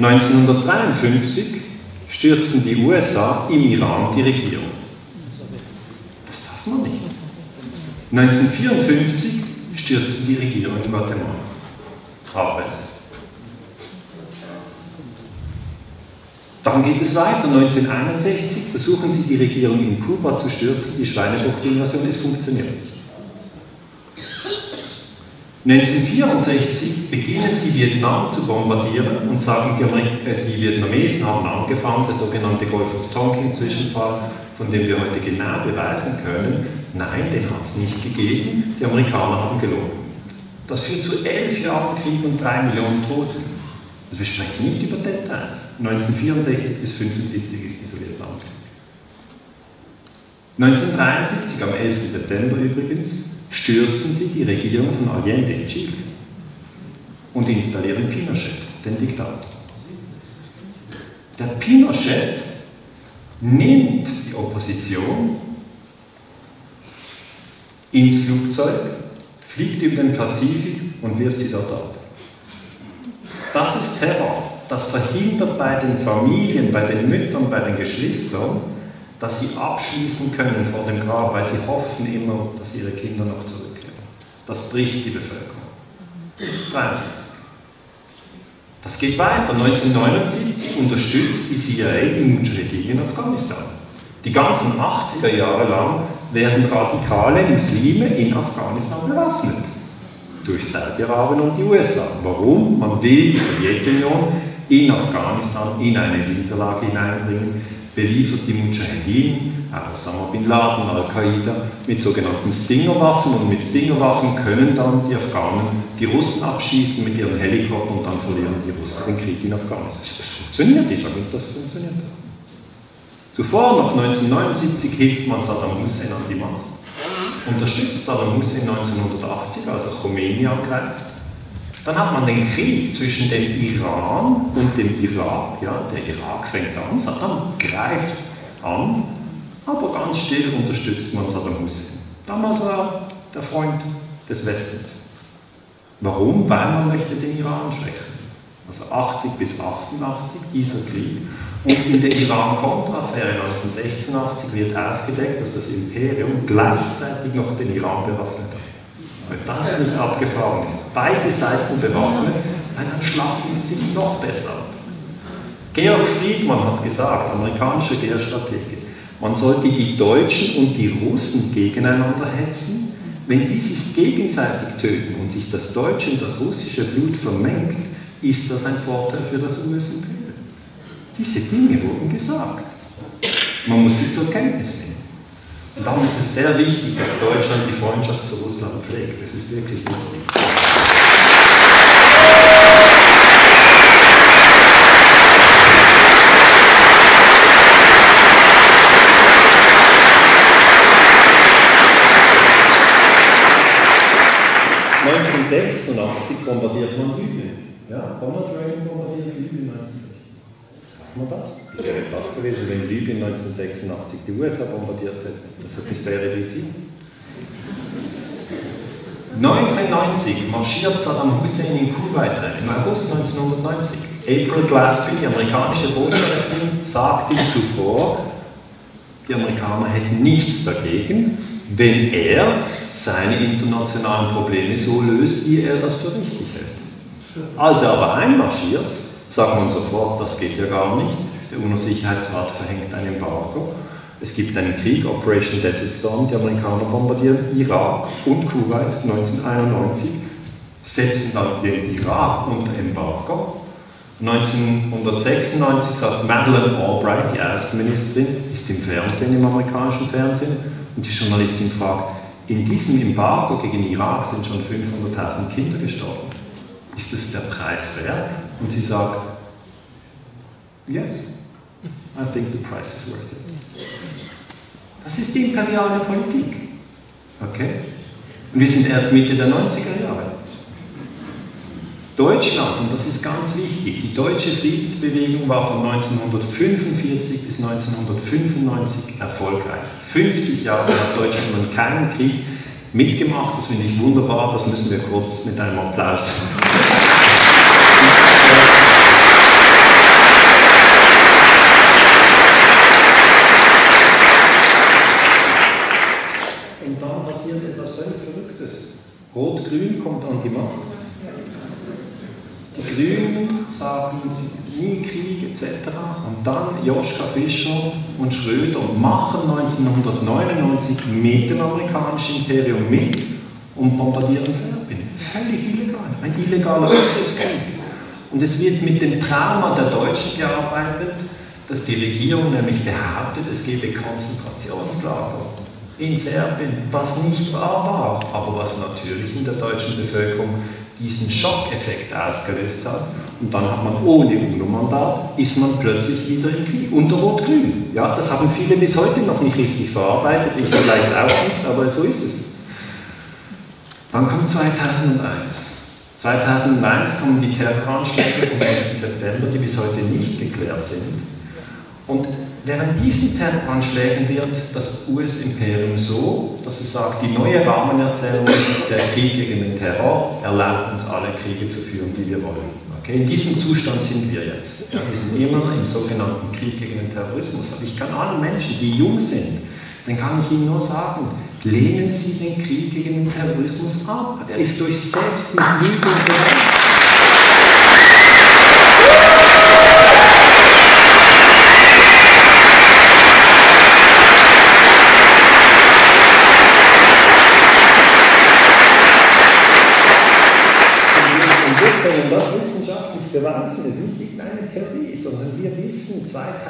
1953 stürzen die USA im Iran die Regierung. Das darf man nicht. 1954 stürzen die Regierung in Guatemala. Abwärts. Dann geht es weiter. 1961 versuchen sie die Regierung in Kuba zu stürzen. Die Schweinebucht-Invasion, es funktioniert nicht. 1964 beginnen sie Vietnam zu bombardieren und sagen, die Vietnamesen haben angefangen, der sogenannte Gulf of Tonkin-Zwischenfall, von dem wir heute genau beweisen können, nein, den hat es nicht gegeben, die Amerikaner haben gelogen. Das führt zu 11 Jahren Krieg und 3 Millionen Toten. Also wir sprechen nicht über Details. 1964 bis 1975 ist dieser Vietnamkrieg. 1973, am 11. September übrigens, stürzen sie die Regierung von Allende in Chile und installieren Pinochet, den Diktator. Der Pinochet nimmt die Opposition ins Flugzeug, fliegt über den Pazifik und wirft sie dort ab. Das ist Terror. Das verhindert bei den Familien, bei den Müttern, bei den Geschwistern, dass sie abschließen können vor dem Grab, weil sie hoffen immer, dass ihre Kinder noch zurückkehren. Das bricht die Bevölkerung. 73. Das geht weiter. 1979 unterstützt die CIA die Mujahedin in Afghanistan. Die ganzen 80er Jahre lang werden radikale Muslime in Afghanistan bewaffnet. Durch Saudi-Arabien und die USA. Warum? Man will die Sowjetunion in Afghanistan in eine Niederlage hineinbringen, beliefert die Mujahedin, Osama Bin Laden, Al-Qaida, mit sogenannten Stinger-Waffen, und mit Stinger-Waffen können dann die Afghanen die Russen abschießen mit ihren Helikoptern und dann verlieren die Russen den Krieg in Afghanistan. Das funktioniert, ich sage nicht, dass es funktioniert. Zuvor, noch 1979, hilft man Saddam Hussein an die Macht. Unterstützt Saddam Hussein 1980, als er Khomeini angreift. Dann hat man den Krieg zwischen dem Iran und dem Irak. Ja, der Irak fängt an, Saddam greift an, aber ganz still unterstützt man Saddam Hussein. Damals war er der Freund des Westens. Warum? Weil man möchte den Iran schwächen. Also 80 bis 88, dieser Krieg. Und in der Iran-Contra-Affäre 1986 wird aufgedeckt, dass das Imperium gleichzeitig noch den Iran bewaffnet hat. Weil das nicht abgefahren ist. Beide Seiten bewaffnet, weil dann schlagen sie sich noch besser ab. Georg Friedmann hat gesagt, amerikanischer Geostratege, man sollte die Deutschen und die Russen gegeneinander hetzen. Wenn die sich gegenseitig töten und sich das deutsche und das russische Blut vermengt, ist das ein Vorteil für das US-Imperium. Diese Dinge wurden gesagt. Man muss sie zur Kenntnis nehmen. Und darum ist es sehr wichtig, dass Deutschland die Freundschaft zu Russland pflegt. Das ist wirklich wichtig. ...1986 bombardiert man Libyen. Ja, Ronald Reagan bombardiert Libyen 1986. Darf man das? Wie wäre das gewesen, wenn Libyen 1986 die USA bombardiert hätte? Das hat mich sehr irritiert. 1990 marschiert Saddam Hussein in Kuwait ein, im August 1990. April Glaspie, die amerikanische Botschafterin, sagt ihm zuvor, die Amerikaner hätten nichts dagegen, wenn er seine internationalen Probleme so löst, wie er das für richtig hält. Als er aber einmarschiert, sagt man sofort, das geht ja gar nicht. Der UNO-Sicherheitsrat verhängt ein Embargo. Es gibt einen Krieg, Operation Desert Storm, die Amerikaner bombardieren Irak und Kuwait 1991, setzen dann den Irak unter Embargo. 1996 sagt Madeleine Albright, die Erstministerin, ist im Fernsehen, im amerikanischen Fernsehen, und die Journalistin fragt, in diesem Embargo gegen Irak sind schon 500.000 Kinder gestorben. Ist das der Preis wert? Und sie sagt, yes, I think the price is worth it. Das ist die imperiale Politik. Okay? Und wir sind erst Mitte der 90er Jahre. Deutschland, und das ist ganz wichtig, die deutsche Friedensbewegung war von 1945 bis 1995 erfolgreich. 50 Jahre hat Deutschland an keinem Krieg mitgemacht, das finde ich wunderbar, das müssen wir kurz mit einem Applaus kommt an die Macht. Die Grünen sagen, nie Krieg etc. Und dann Joschka Fischer und Schröder machen 1999 mit dem amerikanischen Imperium mit und bombardieren Serbien. Völlig illegal, ein illegaler Angriffskrieg. Und es wird mit dem Trauma der Deutschen gearbeitet, dass die Regierung nämlich behauptet, es gebe Konzentrationslager in Serbien, was nicht wahr war, aber was natürlich in der deutschen Bevölkerung diesen Schockeffekt ausgelöst hat. Und dann hat man ohne UNO-Mandat, ist man plötzlich wieder im Krieg, unter Rot-Grün. Ja, das haben viele bis heute noch nicht richtig verarbeitet, ich vielleicht auch nicht, aber so ist es. Dann kommt 2001. 2001 kommen die Terroranschläge vom 11. September, die bis heute nicht geklärt sind. Und während diesen Terroranschlägen wird das US-Imperium so, dass es sagt, die neue Rahmenerzählung ist der Krieg gegen den Terror, erlaubt uns alle Kriege zu führen, die wir wollen. Okay? In diesem Zustand sind wir jetzt. Ja, wir sind immer im sogenannten Krieg gegen den Terrorismus. Aber ich kann allen Menschen, die jung sind, dann kann ich ihnen nur sagen, lehnen Sie den Krieg gegen den Terrorismus ab. Er ist durchsetzt mit Lügen und Gewalt. Und das wissenschaftlich beweisen ist nicht irgendeine Theorie, sondern wir wissen,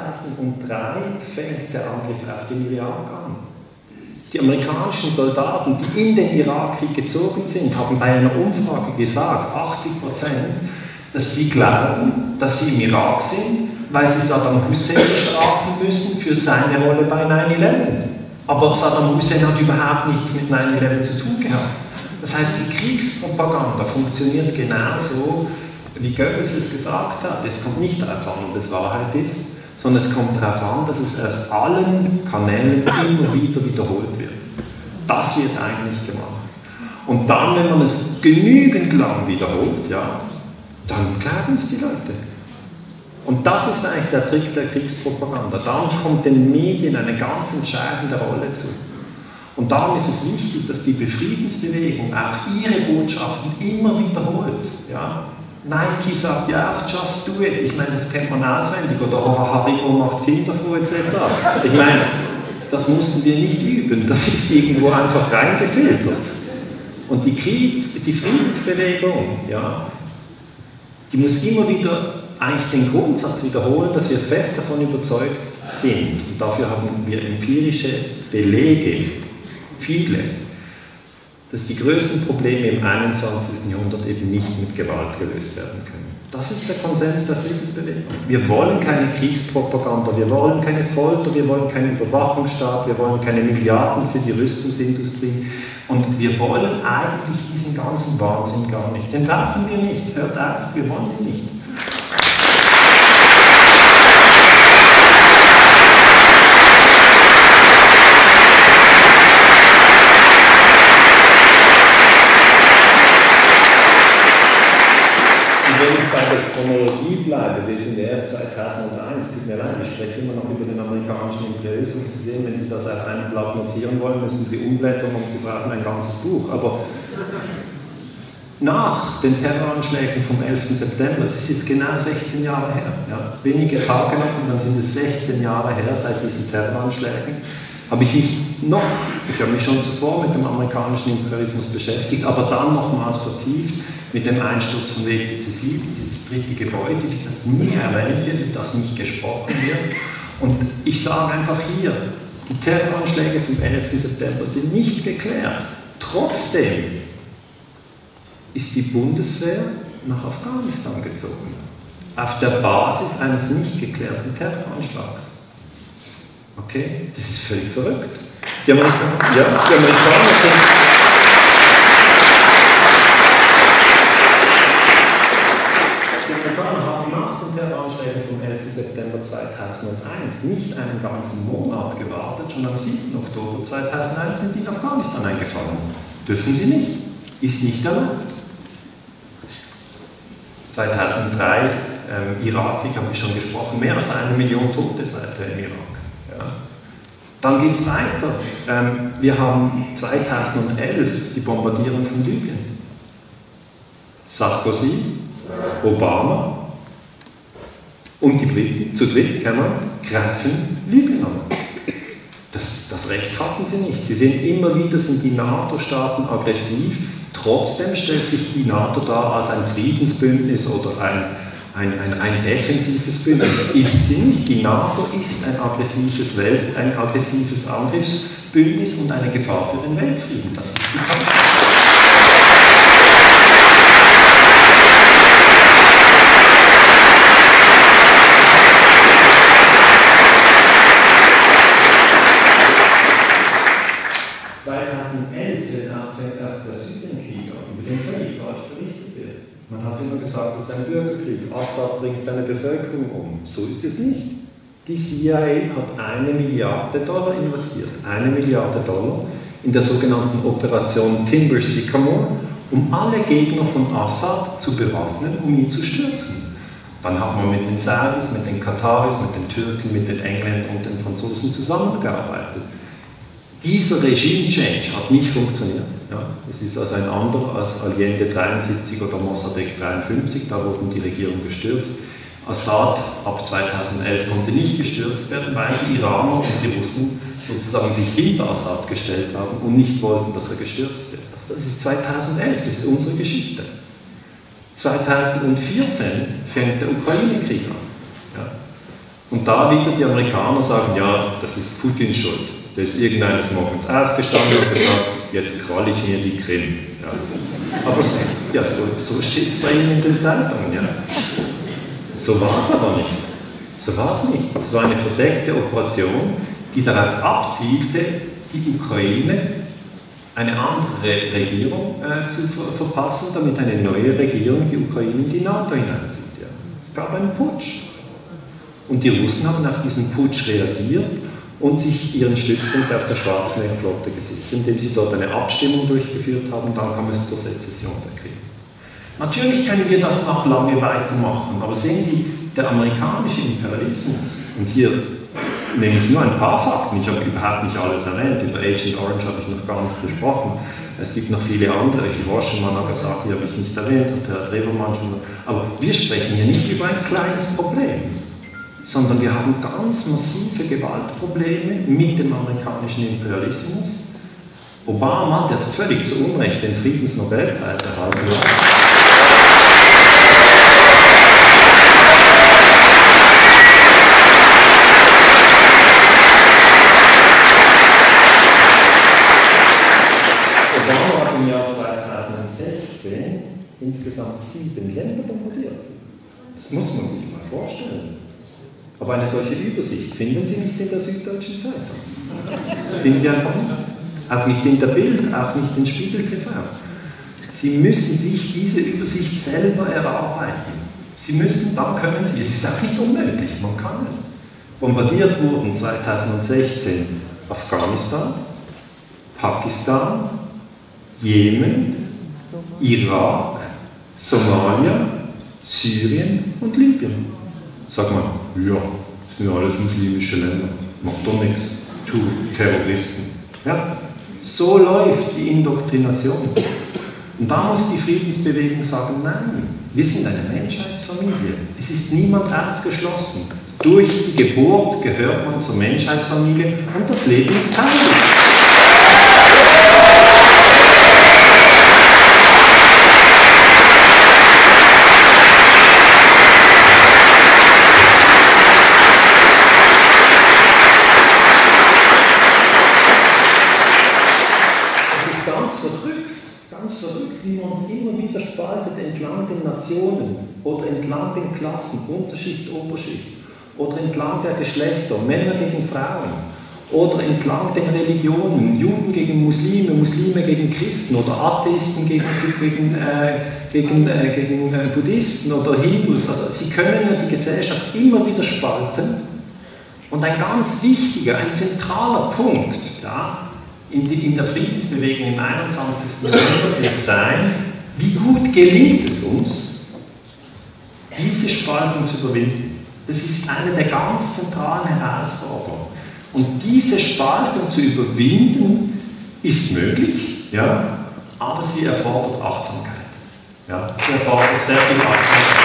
2003 fängt der Angriff auf den Irak an. Die amerikanischen Soldaten, die in den Irakkrieg gezogen sind, haben bei einer Umfrage gesagt, 80%, dass sie glauben, dass sie im Irak sind, weil sie Saddam Hussein bestrafen müssen für seine Rolle bei 9/11. Aber Saddam Hussein hat überhaupt nichts mit 9/11 zu tun gehabt. Das heißt, die Kriegspropaganda funktioniert genauso, wie Goebbels es gesagt hat. Es kommt nicht darauf an, ob es Wahrheit ist, sondern es kommt darauf an, dass es aus allen Kanälen immer wieder wiederholt wird. Das wird eigentlich gemacht. Und dann, wenn man es genügend lang wiederholt, ja, dann glauben es die Leute. Und das ist eigentlich der Trick der Kriegspropaganda. Dann kommt den Medien eine ganz entscheidende Rolle zu. Und darum ist es wichtig, dass die Befriedensbewegung auch ihre Botschaften immer wiederholt. Ja? Nike sagt ja auch, just do it. Ich meine, das kennt man auswendig. Oder Haribo macht Kinder froh, etc. Ich meine, das mussten wir nicht üben. Das ist irgendwo einfach reingefiltert. Und die Friedensbewegung, ja, die muss immer wieder eigentlich den Grundsatz wiederholen, dass wir fest davon überzeugt sind. Und dafür haben wir empirische Belege, viele, dass die größten Probleme im 21. Jahrhundert eben nicht mit Gewalt gelöst werden können. Das ist der Konsens der Friedensbewegung. Wir wollen keine Kriegspropaganda, wir wollen keine Folter, wir wollen keinen Überwachungsstaat, wir wollen keine Milliarden für die Rüstungsindustrie und wir wollen eigentlich diesen ganzen Wahnsinn gar nicht. Den brauchen wir nicht, hört auf, wir wollen ihn nicht. Wenn ich bei der Chronologie bleibe, wir sind erst 2001, tut mir leid, ich spreche immer noch über den amerikanischen Imperialismus. Sie sehen, wenn Sie das auf einem Blatt notieren wollen, müssen Sie umblättern und Sie brauchen ein ganzes Buch. Aber nach den Terroranschlägen vom 11. September, es ist jetzt genau 16 Jahre her, ja, wenige Tage noch und dann sind es 16 Jahre her seit diesen Terroranschlägen, habe ich habe mich schon zuvor mit dem amerikanischen Imperialismus beschäftigt, aber dann nochmals vertieft mit dem Einsturz von WTC 7, dieses dritte Gebäude, das nie erwähnt wird, über das nicht gesprochen wird. Und ich sage einfach hier, die Terroranschläge vom 11. September sind nicht geklärt. Trotzdem ist die Bundeswehr nach Afghanistan gezogen. Auf der Basis eines nicht geklärten Terroranschlags. Okay? Das ist völlig verrückt. Die Amerikaner haben nach den Terroranschlägen vom 11. September 2001 nicht einen ganzen Monat gewartet, schon am 7. Oktober 2001 sind die in Afghanistan eingefallen. Dürfen sie nicht. Ist nicht erlaubt. 2003, Irakkrieg, habe ich schon gesprochen, mehr als 1 Million Tote seither im Irak. Ja. Dann geht es weiter. Wir haben 2011 die Bombardierung von Libyen. Sarkozy, Obama und die Briten, zu dritt, greifen Libyen an. Das Recht hatten sie nicht. Sie sind immer wieder, sind die NATO-Staaten aggressiv. Trotzdem stellt sich die NATO dar als ein Friedensbündnis oder ein defensives Bündnis. Ist sie nicht. Die NATO ist ein aggressives Angriffsbündnis und eine Gefahr für den Weltfrieden. Das ist die Tatsache. Man hat immer gesagt, es ist ein Bürgerkrieg, Assad bringt seine Bevölkerung um. So ist es nicht. Die CIA hat $1 Milliarde investiert, $1 Milliarde in der sogenannten Operation Timber Sycamore, um alle Gegner von Assad zu bewaffnen, um ihn zu stürzen. Dann hat man mit den Saudis, mit den Kataris, mit den Türken, mit den Engländern und den Franzosen zusammengearbeitet. Dieser Regime-Change hat nicht funktioniert. Ja, es ist also ein anderer als Allende 73 oder Mossadegh 53, da wurden die Regierungen gestürzt. Assad ab 2011 konnte nicht gestürzt werden, weil die Iraner und die Russen sozusagen sich hinter Assad gestellt haben und nicht wollten, dass er gestürzt wird. Also das ist 2011, das ist unsere Geschichte. 2014 fängt der Ukraine-Krieg an. Ja. Und da wieder die Amerikaner sagen, ja, das ist Putins Schuld. Der ist irgendeines Morgens aufgestanden und gesagt, jetzt krall ich mir die Krim. Ja. Aber ja, so steht es bei Ihnen in den Zeitungen. Ja. So war es aber nicht. So war es nicht. Es war eine verdeckte Operation, die darauf abzielte, die Ukraine eine andere Regierung zu verpassen, damit eine neue Regierung die Ukraine in die NATO hineinzieht. Ja. Es gab einen Putsch. Und die Russen haben auf diesen Putsch reagiert und sich ihren Stützpunkt auf der Schwarzmeerflotte gesichert, indem sie dort eine Abstimmung durchgeführt haben, und dann kam es zur Sezession der Krim. Natürlich können wir das noch lange weitermachen, aber sehen Sie, der amerikanische Imperialismus, und hier nehme ich nur ein paar Fakten, ich habe überhaupt nicht alles erwähnt, über Agent Orange habe ich noch gar nicht gesprochen, es gibt noch viele andere, Hiroshima, Nagasaki habe ich nicht erwähnt, und Herr Drewermann schon, aber wir sprechen hier nicht über ein kleines Problem, sondern wir haben ganz massive Gewaltprobleme mit dem amerikanischen Imperialismus. Obama, der völlig zu Unrecht den Friedensnobelpreis erhalten hat, Obama hat im Jahr 2016 insgesamt 7 Länder bombardiert. Das muss man sich mal vorstellen. Aber eine solche Übersicht finden Sie nicht in der Süddeutschen Zeitung. Finden Sie einfach nicht. Auch nicht in der Bild, auch nicht in Spiegel TV. Sie müssen sich diese Übersicht selber erarbeiten. Sie müssen, dann können Sie, es ist auch nicht unmöglich, man kann es. Bombardiert wurden 2016 Afghanistan, Pakistan, Jemen, Irak, Somalia, Syrien und Libyen. Sag mal, ja, das sind ja alles muslimische Länder, macht doch nichts, tu Terroristen. Ja, so läuft die Indoktrination. Und da muss die Friedensbewegung sagen, nein, wir sind eine Menschheitsfamilie. Es ist niemand ausgeschlossen. Durch die Geburt gehört man zur Menschheitsfamilie und das Leben ist Teil. Wie man es immer wieder spaltet entlang den Nationen oder entlang den Klassen, Unterschicht, Oberschicht, oder entlang der Geschlechter, Männer gegen Frauen, oder entlang den Religionen, Juden gegen Muslime, Muslime gegen Christen, oder Atheisten gegen Buddhisten oder Hindus. Also sie können ja die Gesellschaft immer wieder spalten. Und ein ganz wichtiger, ein zentraler Punkt, ja, in der Friedensbewegung im 21. Jahrhundert wird sein, wie gut gelingt es uns, diese Spaltung zu überwinden. Das ist eine der ganz zentralen Herausforderungen. Und diese Spaltung zu überwinden, ist möglich, ja, aber sie erfordert Achtsamkeit. Ja, der erfordert sehr viel Aufmerksamkeit.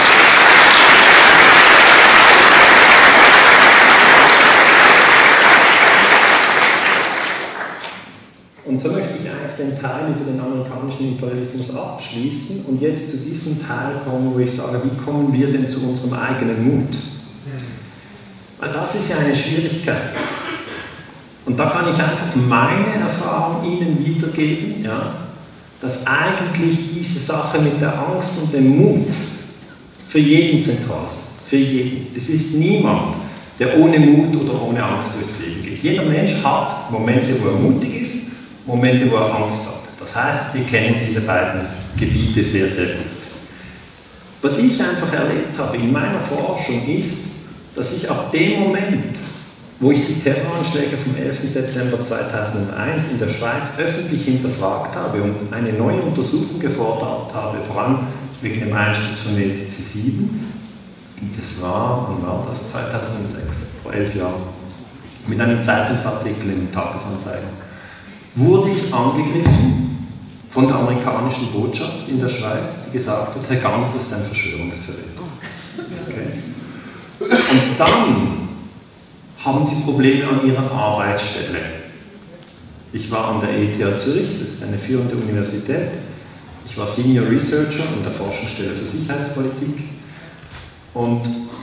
Und so möchte ich eigentlich den Teil über den amerikanischen Imperialismus abschließen und jetzt zu diesem Teil kommen, wo ich sage, wie kommen wir denn zu unserem eigenen Mut? Weil das ist ja eine Schwierigkeit. Und da kann ich einfach meine Erfahrung Ihnen wiedergeben, ja, dass eigentlich diese Sache mit der Angst und dem Mut für jeden zentral ist. Für jeden. Es ist niemand, der ohne Mut oder ohne Angst durchs Leben geht. Jeder Mensch hat Momente, wo er mutig ist, Momente, wo er Angst hat. Das heißt, wir kennen diese beiden Gebiete sehr, sehr gut. Was ich einfach erlebt habe in meiner Forschung ist, dass ich ab dem Moment, wo ich die Terroranschläge vom 11. September 2001 in der Schweiz öffentlich hinterfragt habe und eine neue Untersuchung gefordert habe, vor allem wegen dem Einsturz von WTC 7, das war, wann war das? 2006, vor 11 Jahren, mit einem Zeitungsartikel in den Tagesanzeigen, wurde ich angegriffen von der amerikanischen Botschaft in der Schweiz, die gesagt hat, Herr Gansel ist ein Verschwörungstheoretiker. Okay. Und dann haben sie Probleme an ihrer Arbeitsstelle. Ich war an der ETH Zürich, das ist eine führende Universität. Ich war Senior Researcher an der Forschungsstelle für Sicherheitspolitik. Und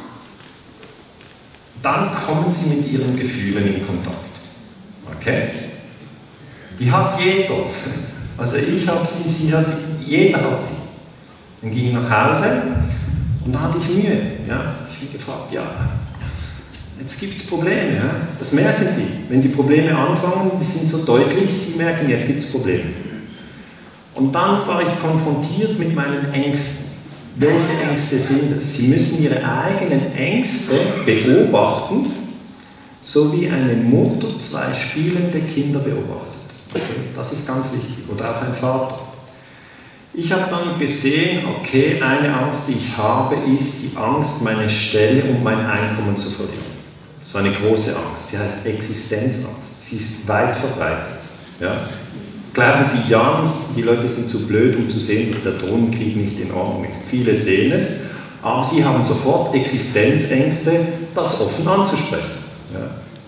dann kommen sie mit ihren Gefühlen in Kontakt. Okay? Die hat jeder. Also ich habe sie hat sie, jeder hat sie. Dann ging ich nach Hause und dann hatte ich Mühe. Ja? Ich habe gefragt, ja, jetzt gibt es Probleme. Ja? Das merken Sie. Wenn die Probleme anfangen, die sind so deutlich, Sie merken, jetzt gibt es Probleme. Und dann war ich konfrontiert mit meinen Ängsten. Welche Ängste sind es? Sie müssen Ihre eigenen Ängste beobachten, so wie eine Mutter zwei spielende Kinder beobachtet. Das ist ganz wichtig. Oder auch ein Vater. Ich habe dann gesehen, okay, eine Angst, die ich habe, ist die Angst, meine Stelle und mein Einkommen zu verlieren. Das war eine große Angst, die heißt Existenzangst. Sie ist weit verbreitet. Ja? Glauben Sie ja nicht, die Leute sind zu blöd, um zu sehen, dass der Drohnenkrieg nicht in Ordnung ist. Viele sehen es, aber sie haben sofort Existenzängste, das offen anzusprechen. Ja?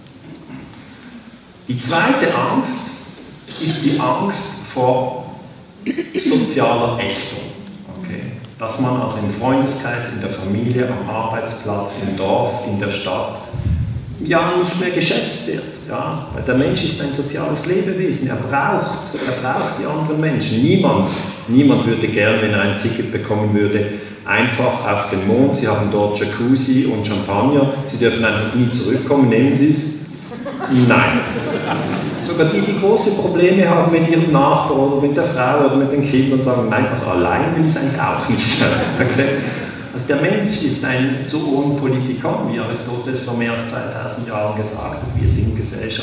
Die zweite Angst ist die Angst vor sozialer Ächtung. Okay? Dass man also im Freundeskreis, in der Familie, am Arbeitsplatz, im Dorf, in der Stadt ja nicht mehr geschätzt wird. Ja? Weil der Mensch ist ein soziales Lebewesen, er braucht die anderen Menschen. Niemand würde gern, wenn er ein Ticket bekommen würde, einfach auf den Mond, Sie haben dort Jacuzzi und Champagner, Sie dürfen einfach nie zurückkommen, nehmen Sie es? Nein. Sogar die, die große Probleme haben mit ihrem Nachbarn oder mit der Frau oder mit den Kindern, sagen, nein, also allein will ich eigentlich auch nicht sein. Okay? Also der Mensch ist ein Zoon Politikon, wie Aristoteles vor mehr als 2000 Jahren gesagt hat. Wir sind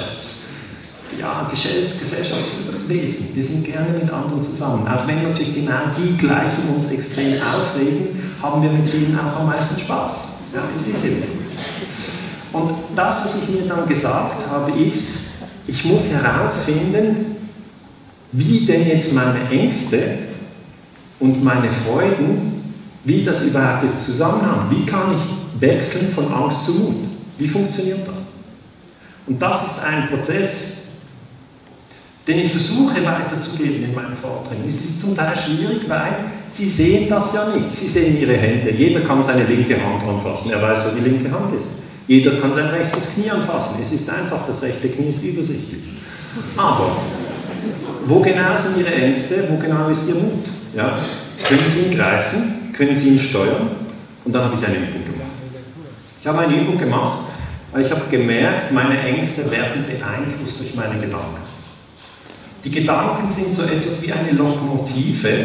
Gesellschaftswesen. Wir sind gerne mit anderen zusammen. Auch wenn natürlich genau die gleichen uns extrem aufregen, haben wir mit denen auch am meisten Spaß. Ja, es ist eben so. Und das, was ich mir dann gesagt habe, ist, ich muss herausfinden, wie denn jetzt meine Ängste und meine Freuden, wie das überhaupt jetzt zusammenhängt. Wie kann ich wechseln von Angst zu Mut? Wie funktioniert das? Und das ist ein Prozess, den ich versuche weiterzugeben in meinen Vorträgen. Es ist zum Teil schwierig, weil Sie sehen das ja nicht. Sie sehen Ihre Hände. Jeder kann seine linke Hand anfassen. Er weiß, wo die linke Hand ist. Jeder kann sein rechtes Knie anfassen. Es ist einfach, das rechte Knie ist übersichtlich. Aber wo genau sind Ihre Ängste? Wo genau ist Ihr Mut? Ja? Können Sie ihn greifen? Können Sie ihn steuern? Und dann habe ich eine Übung gemacht. Ich habe eine Übung gemacht, weil ich habe gemerkt, meine Ängste werden beeinflusst durch meine Gedanken. Die Gedanken sind so etwas wie eine Lokomotive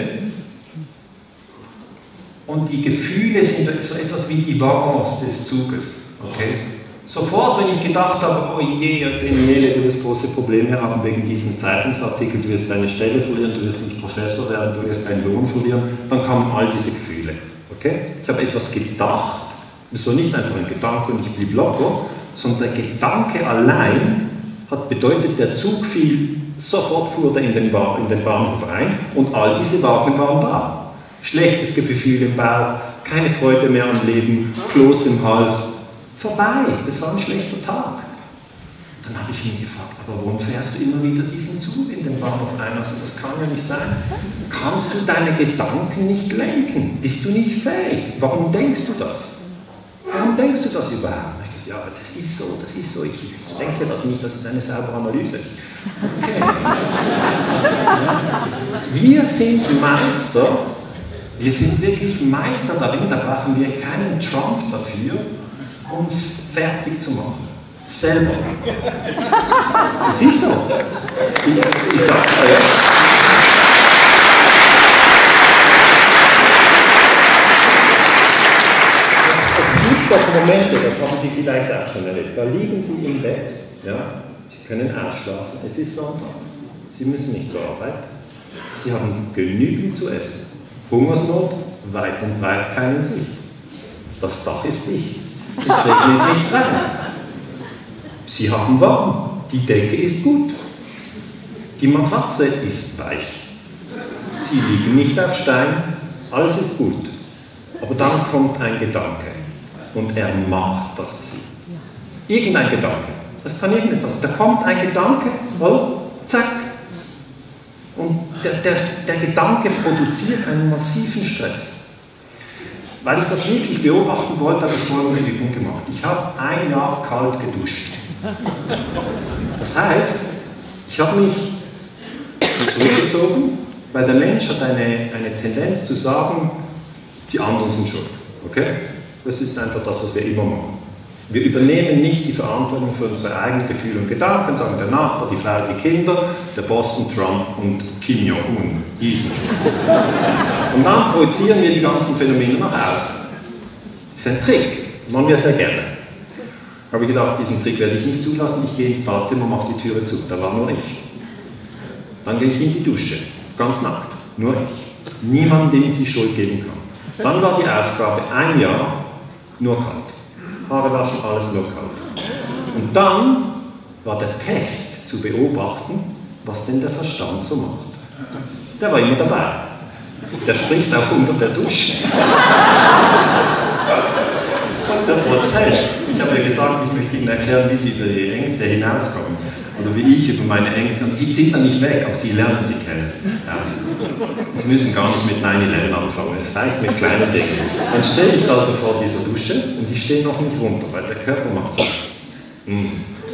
und die Gefühle sind so etwas wie die Waggons des Zuges. Okay. Sofort, wenn ich gedacht habe, oh je, Daniele, du wirst große Probleme haben wegen diesem Zeitungsartikel, du wirst deine Stelle verlieren, du wirst nicht Professor werden, du wirst deinen Lohn verlieren, dann kamen all diese Gefühle. Okay? Ich habe etwas gedacht, es war nicht einfach ein Gedanke und ich blieb locker, sondern der Gedanke allein hat bedeutet, der Zug fiel, sofort fuhr er in den Bahnhof rein und all diese Wagen waren da. schlechtes Gefühl im Bauch, keine Freude mehr am Leben, Kloß im Hals. Vorbei, das war ein schlechter Tag. Dann habe ich mich gefragt, aber warum fährst du immer wieder diesen Zug in den Bahnhof ein? Also das kann ja nicht sein. Kannst du deine Gedanken nicht lenken? Bist du nicht fähig? Warum denkst du das? Warum denkst du das überhaupt? Ich dachte, ja, das ist so. Ich denke das nicht, das ist eine saubere Analyse. Okay. Wir sind Meister, wir sind wirklich Meister darin, da brauchen wir keinen Trump dafür, uns fertig zu machen. Selber. Das ist so. Ich sag's dir. Es gibt doch Momente, das haben Sie vielleicht auch schon erlebt, da liegen Sie im Bett, ja, Sie können ausschlafen, es ist Sonntag, Sie müssen nicht zur Arbeit, Sie haben genügend zu essen, Hungersnot, weit und breit keine Sicht. Das Dach ist dicht, es regnet nicht rein. Sie haben warm, die Decke ist gut, die Matratze ist weich, Sie liegen nicht auf Stein, alles ist gut. Aber dann kommt ein Gedanke und er martert Sie. Irgendein Gedanke, das kann irgendetwas, da kommt ein Gedanke, oh, zack. Und der Gedanke produziert einen massiven Stress. Weil ich das wirklich beobachten wollte, habe ich folgende Übung gemacht. Ich habe 1 Jahr kalt geduscht. Das heißt, ich habe mich zurückgezogen, weil der Mensch hat eine Tendenz zu sagen, die anderen sind schuld. Okay? Das ist einfach das, was wir immer machen. Wir übernehmen nicht die Verantwortung für unsere eigenen Gefühle und Gedanken, sagen der Nachbar, die Frau, die Kinder, der Boston Trump und Kim Jong-un, die sind schuld. Und dann projizieren wir die ganzen Phänomene nach außen. Das ist ein Trick, machen wir sehr gerne. Habe ich gedacht, diesen Trick werde ich nicht zulassen, ich gehe ins Badzimmer, mache die Türe zu, da war nur ich. Dann gehe ich in die Dusche, ganz nackt, nur ich. Niemand, dem ich die Schuld geben kann. Dann war die Aufgabe, 1 Jahr, nur kalt. Haare waschen, alles nur kalt. Und dann war der Test zu beobachten, was denn der Verstand so macht. Der war immer dabei. Der spricht auch unter der Dusche. Und der Prozess. Ich habe ja gesagt, ich möchte Ihnen erklären, wie Sie über die Ängste hinauskommen. Oder wie ich über meine Ängste. Und die sind dann nicht weg, aber Sie lernen sie kennen. Ja. Sie müssen gar nicht mit 9/11 anfangen, es reicht mit kleinen Dingen. Dann stehe ich also vor dieser Dusche und ich stehe noch nicht runter, weil der Körper macht so. Und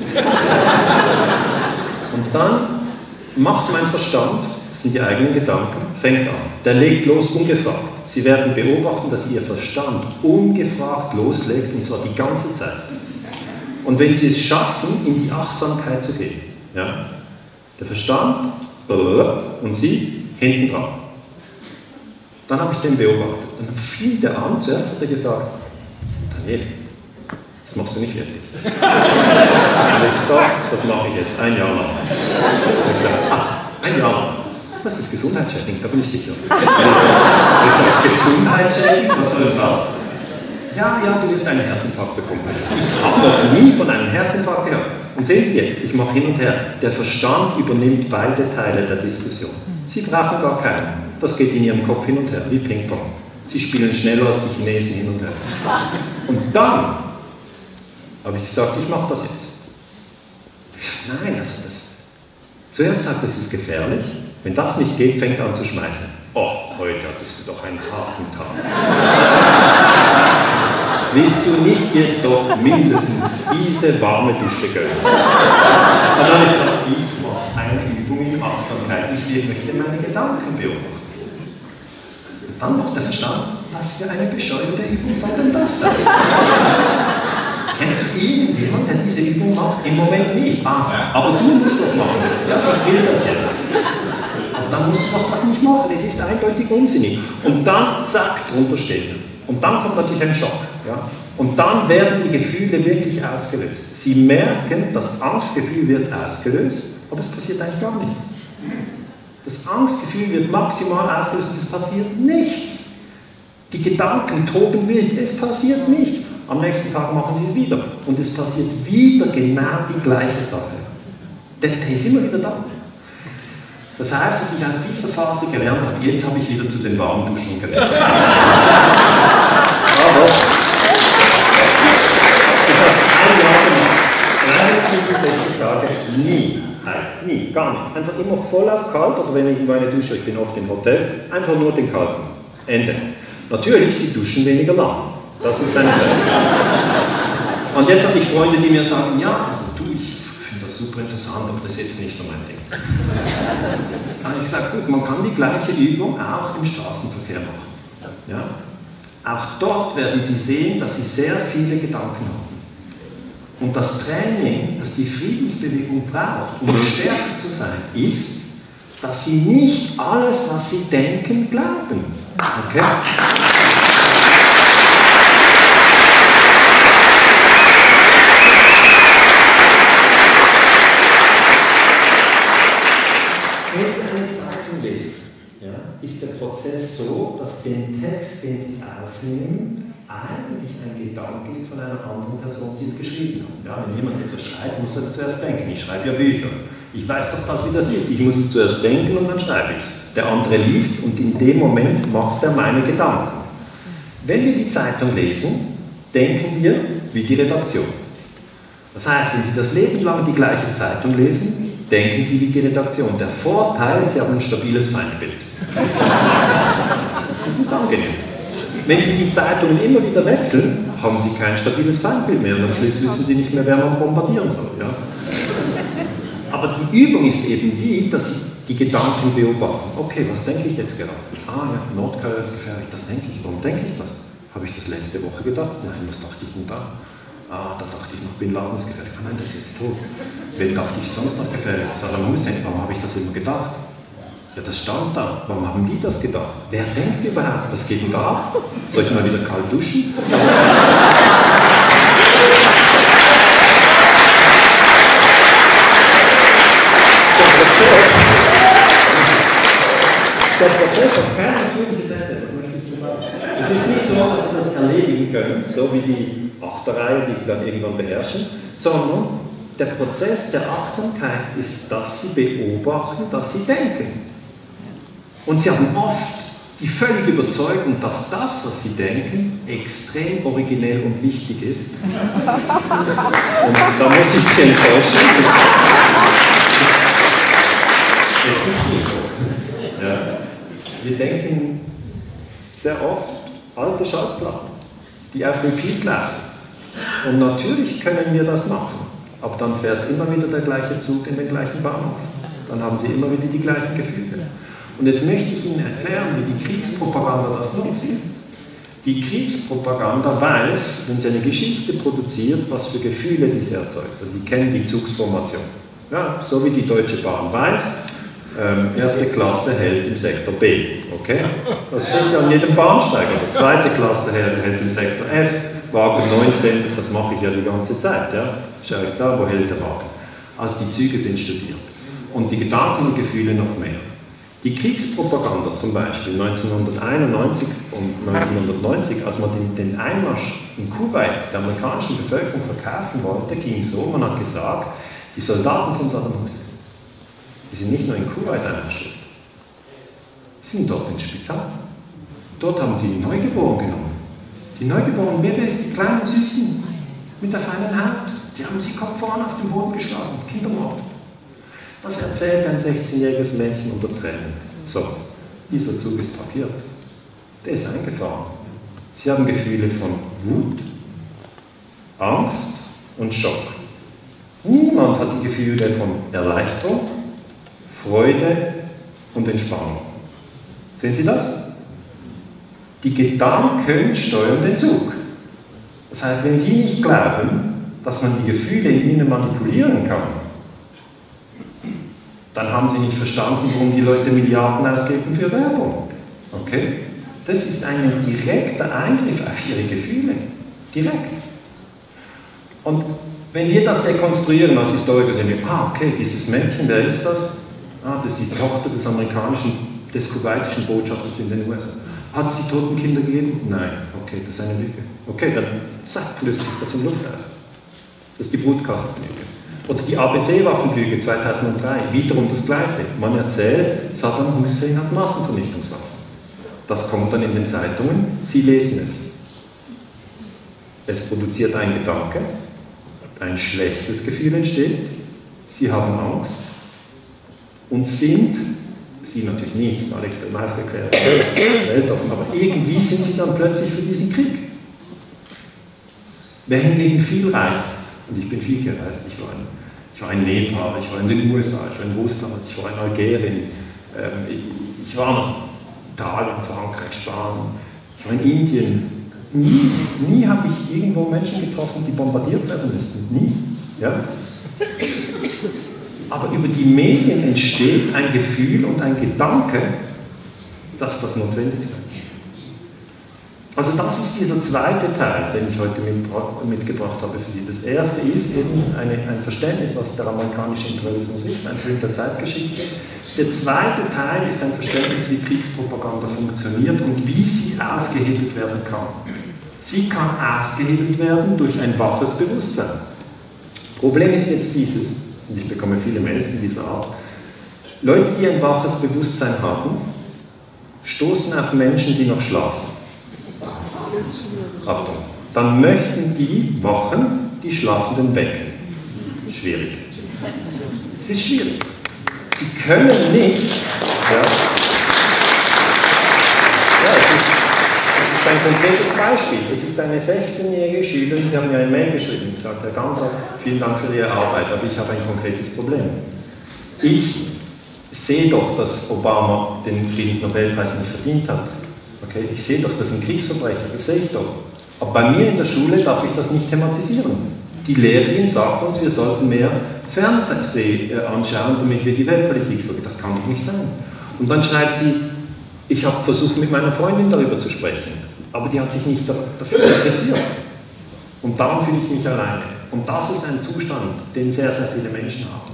dann macht mein Verstand, das sind die eigenen Gedanken, fängt an. Der legt los ungefragt. Sie werden beobachten, dass Ihr Verstand ungefragt loslegt, und zwar die ganze Zeit. Und wenn Sie es schaffen, in die Achtsamkeit zu gehen, ja, der Verstand und Sie hinten dran. Dann habe ich den beobachtet. Dann fiel der an, zuerst hat er gesagt, Daniel, das machst du nicht wirklich. Und ich dachte, das mache ich jetzt, 1 Jahr lang. Und ich sage, 1 Jahr lang. Das ist gesundheitsschädigend, da bin ich sicher. Ich sage, gesundheitsschädigend, was soll das? Ja, du wirst einen Herzinfarkt bekommen. Ich habe noch nie von einem Herzinfarkt gehört. Und sehen Sie jetzt, ich mache hin und her. Der Verstand übernimmt beide Teile der Diskussion. Sie brauchen gar keinen. Das geht in Ihrem Kopf hin und her, wie Ping-Pong. Sie spielen schneller als die Chinesen hin und her. Und dann habe ich gesagt, ich mache das jetzt. Ich sage, nein, also das. Zuerst sagt es ist gefährlich. Wenn das nicht geht, fängt er an zu schmeicheln. Oh, heute hattest du doch einen harten Tag. Willst du nicht dir doch mindestens diese warme Dusche gönnen? Und dann habe ich gedacht, ich mache eine Übung in Achtsamkeit. Ich möchte meine Gedanken beobachten. Und dann macht der Verstand, was für eine bescheuerte Übung soll denn das sein? Kennst du irgendjemanden, der diese Übung macht? Im Moment nicht. Aber du musst das machen. Ja, ich will das jetzt. Dann musst du doch das nicht machen, es ist eindeutig unsinnig. Und dann, zack, drunter stehen. Und dann kommt natürlich ein Schock. Ja? Und dann werden die Gefühle wirklich ausgelöst. Sie merken, das Angstgefühl wird ausgelöst, aber es passiert eigentlich gar nichts. Das Angstgefühl wird maximal ausgelöst und es passiert nichts. Die Gedanken toben wild, es passiert nichts. Am nächsten Tag machen sie es wieder. Und es passiert wieder genau die gleiche Sache. Der ist immer wieder da. Das heißt, dass ich aus dieser Phase gelernt habe, jetzt habe ich wieder zu den warmen Duschen gelernt. Aber ich habe 365 Tage nie, heißt nie, gar nichts. Einfach immer voll auf kalt oder wenn ich in meine Dusche, ich bin oft in Hotels, einfach nur den kalten. Ende. Natürlich, sie duschen weniger lang. Das ist eine Sache. Und jetzt habe ich Freunde, die mir sagen, ja, also du, ich finde das super interessant, aber das ist jetzt nicht so mein Ding. Dann habe ich gesagt, gut, man kann die gleiche Übung auch im Straßenverkehr machen. Ja? Auch dort werden Sie sehen, dass Sie sehr viele Gedanken haben. Und das Training, das die Friedensbewegung braucht, um stärker zu sein, ist, dass Sie nicht alles, was Sie denken, glauben. Okay? Wenn Sie eine Zeitung lesen, ja, ist der Prozess so, dass den Text, den Sie aufnehmen, eigentlich ein Gedanke ist von einer anderen Person, die es geschrieben hat. Ja, wenn jemand etwas schreibt, muss er es zuerst denken. Ich schreibe ja Bücher. Ich weiß doch das, wie das ist. Ich muss es zuerst denken und dann schreibe ich es. Der andere liest und in dem Moment macht er meine Gedanken. Wenn wir die Zeitung lesen, denken wir wie die Redaktion. Das heißt, wenn Sie das Leben lang die gleiche Zeitung lesen, denken Sie wie die Redaktion. Der Vorteil ist, Sie haben ein stabiles Feindbild. Das ist angenehm. Wenn Sie die Zeitungen immer wieder wechseln, haben Sie kein stabiles Feindbild mehr und am Schluss wissen Sie nicht mehr, wer man bombardieren soll. Ja? Aber die Übung ist eben die, dass Sie die Gedanken beobachten. Okay, was denke ich jetzt gerade? Ah ja, Nordkorea ist gefährlich, das denke ich. Warum denke ich das? Habe ich das letzte Woche gedacht? Nein, was dachte ich denn da? Ah, da dachte ich noch, Bin Laden ist gefährlich. Nein, der ist jetzt tot. Wen dachte ich sonst noch gefährlich? Saddam Hussein. Warum habe ich das immer gedacht? Ja, das stand da. Warum haben die das gedacht? Wer denkt überhaupt? Was geht denn da ab? Soll ich mal wieder kalt duschen? Der Prozess hat kein natürliches Ende, das möchte ich schon sagen. Es ist nicht so, dass Sie das erledigen können, so wie die Achterreihe, die Sie dann irgendwann beherrschen, sondern der Prozess der Achtsamkeit ist, dass Sie beobachten, dass Sie denken. Und Sie haben oft die völlige Überzeugung, dass das, was Sie denken, extrem originell und wichtig ist. Und da muss ich Sie enttäuschen. Es ist nicht so. Ja. Wir denken sehr oft alte Schallplatten, die auf Repeat laufen. Und natürlich können wir das machen, aber dann fährt immer wieder der gleiche Zug in den gleichen Bahnhof. Dann haben Sie immer wieder die gleichen Gefühle. Und jetzt möchte ich Ihnen erklären, wie die Kriegspropaganda das nutzt. Die Kriegspropaganda weiß, wenn sie eine Geschichte produziert, was für Gefühle diese erzeugt. Also Sie kennen die Zugsformation. Ja, so wie die Deutsche Bahn weiß, erste Klasse hält im Sektor B. Okay? Das steht ja an jedem Bahnsteig. Also zweite Klasse hält im Sektor F, Wagen 19, das mache ich ja die ganze Zeit. Ja? Schaue ich da, wo hält der Wagen? Also die Züge sind studiert. Und die Gedanken und Gefühle noch mehr. Die Kriegspropaganda zum Beispiel 1991 und 1990, als man den Einmarsch in Kuwait der amerikanischen Bevölkerung verkaufen wollte, ging so, man hat gesagt, die Soldaten von Saddam Hussein, die sind nicht nur in Kuwait einmarschiert, die sind dort ins Spital. Dort haben sie die Neugeborenen genommen. Die neugeborenen Babys, die kleinen Süßen, mit der feinen Haut, die haben sie Kopf voran auf den Boden geschlagen, Kindermord. Das erzählt ein 16-jähriges Mädchen unter Tränen. So, dieser Zug ist parkiert. Der ist eingefahren. Sie haben Gefühle von Wut, Angst und Schock. Niemand hat die Gefühle von Erleichterung, Freude und Entspannung. Sehen Sie das? Die Gedanken steuern den Zug. Das heißt, wenn Sie nicht glauben, dass man die Gefühle in Ihnen manipulieren kann, dann haben Sie nicht verstanden, warum die Leute Milliarden ausgeben für Werbung. Okay? Das ist ein direkter Eingriff auf Ihre Gefühle. Direkt. Und wenn wir das dekonstruieren als Historiker, sehen wir, okay, dieses Mädchen, wer ist das? Das ist die Tochter des kuwaitischen Botschafters in den USA. Hat es die toten Kinder gegeben? Nein. Okay, das ist eine Lüge. Okay, dann zack, löst sich das in Luft auf. Das ist die Brutkastenlüge. Oder die ABC-Waffenlüge 2003, wiederum das Gleiche. Man erzählt, Saddam Hussein hat Massenvernichtungswaffen. Das kommt dann in den Zeitungen, Sie lesen es. Es produziert ein Gedanke, ein schlechtes Gefühl entsteht, Sie haben Angst und sind, Sie natürlich nicht, sind alle extrem aufgeklärt, weltoffen, aber irgendwie sind Sie dann plötzlich für diesen Krieg. Wer hingegen viel reist, und ich bin viel gereist, ich war in Nepal, ich war in den USA, ich war in Russland, ich war in Algerien, ich war noch in Italien, Frankreich, Spanien, ich war in Indien. Nie habe ich irgendwo Menschen getroffen, die bombardiert werden müssen. Nie. Ja? Aber über die Medien entsteht ein Gefühl und ein Gedanke, dass das notwendig sei. Also das ist dieser zweite Teil, den ich heute mitgebracht habe für Sie. Das erste ist eben ein Verständnis, was der amerikanische Imperialismus ist, ein Film der Zeitgeschichte. Der zweite Teil ist ein Verständnis, wie Kriegspropaganda funktioniert und wie sie ausgehebelt werden kann. Sie kann ausgehebelt werden durch ein waches Bewusstsein. Problem ist jetzt dieses, und ich bekomme viele Mails in dieser Art, Leute, die ein waches Bewusstsein haben, stoßen auf Menschen, die noch schlafen. Achtung, dann möchten die Wachen die Schlafenden wecken. Schwierig. Es ist schwierig. Sie können nicht, es ist ein konkretes Beispiel. Es ist eine 16-jährige Schülerin, die haben mir eine Mail geschrieben, gesagt, Herr Ganser, vielen Dank für Ihre Arbeit, aber ich habe ein konkretes Problem. Ich sehe doch, dass Obama den Friedensnobelpreis nicht verdient hat. Okay? Ich sehe doch, das sind Kriegsverbrecher, das sehe ich doch. Aber bei mir in der Schule darf ich das nicht thematisieren. Die Lehrerin sagt uns, wir sollten mehr Fernsehen anschauen, damit wir die Weltpolitik folgen. Das kann doch nicht sein. Und dann schreibt sie, ich habe versucht, mit meiner Freundin darüber zu sprechen, aber die hat sich nicht dafür interessiert. Und darum fühle ich mich alleine. Und das ist ein Zustand, den sehr, sehr viele Menschen haben.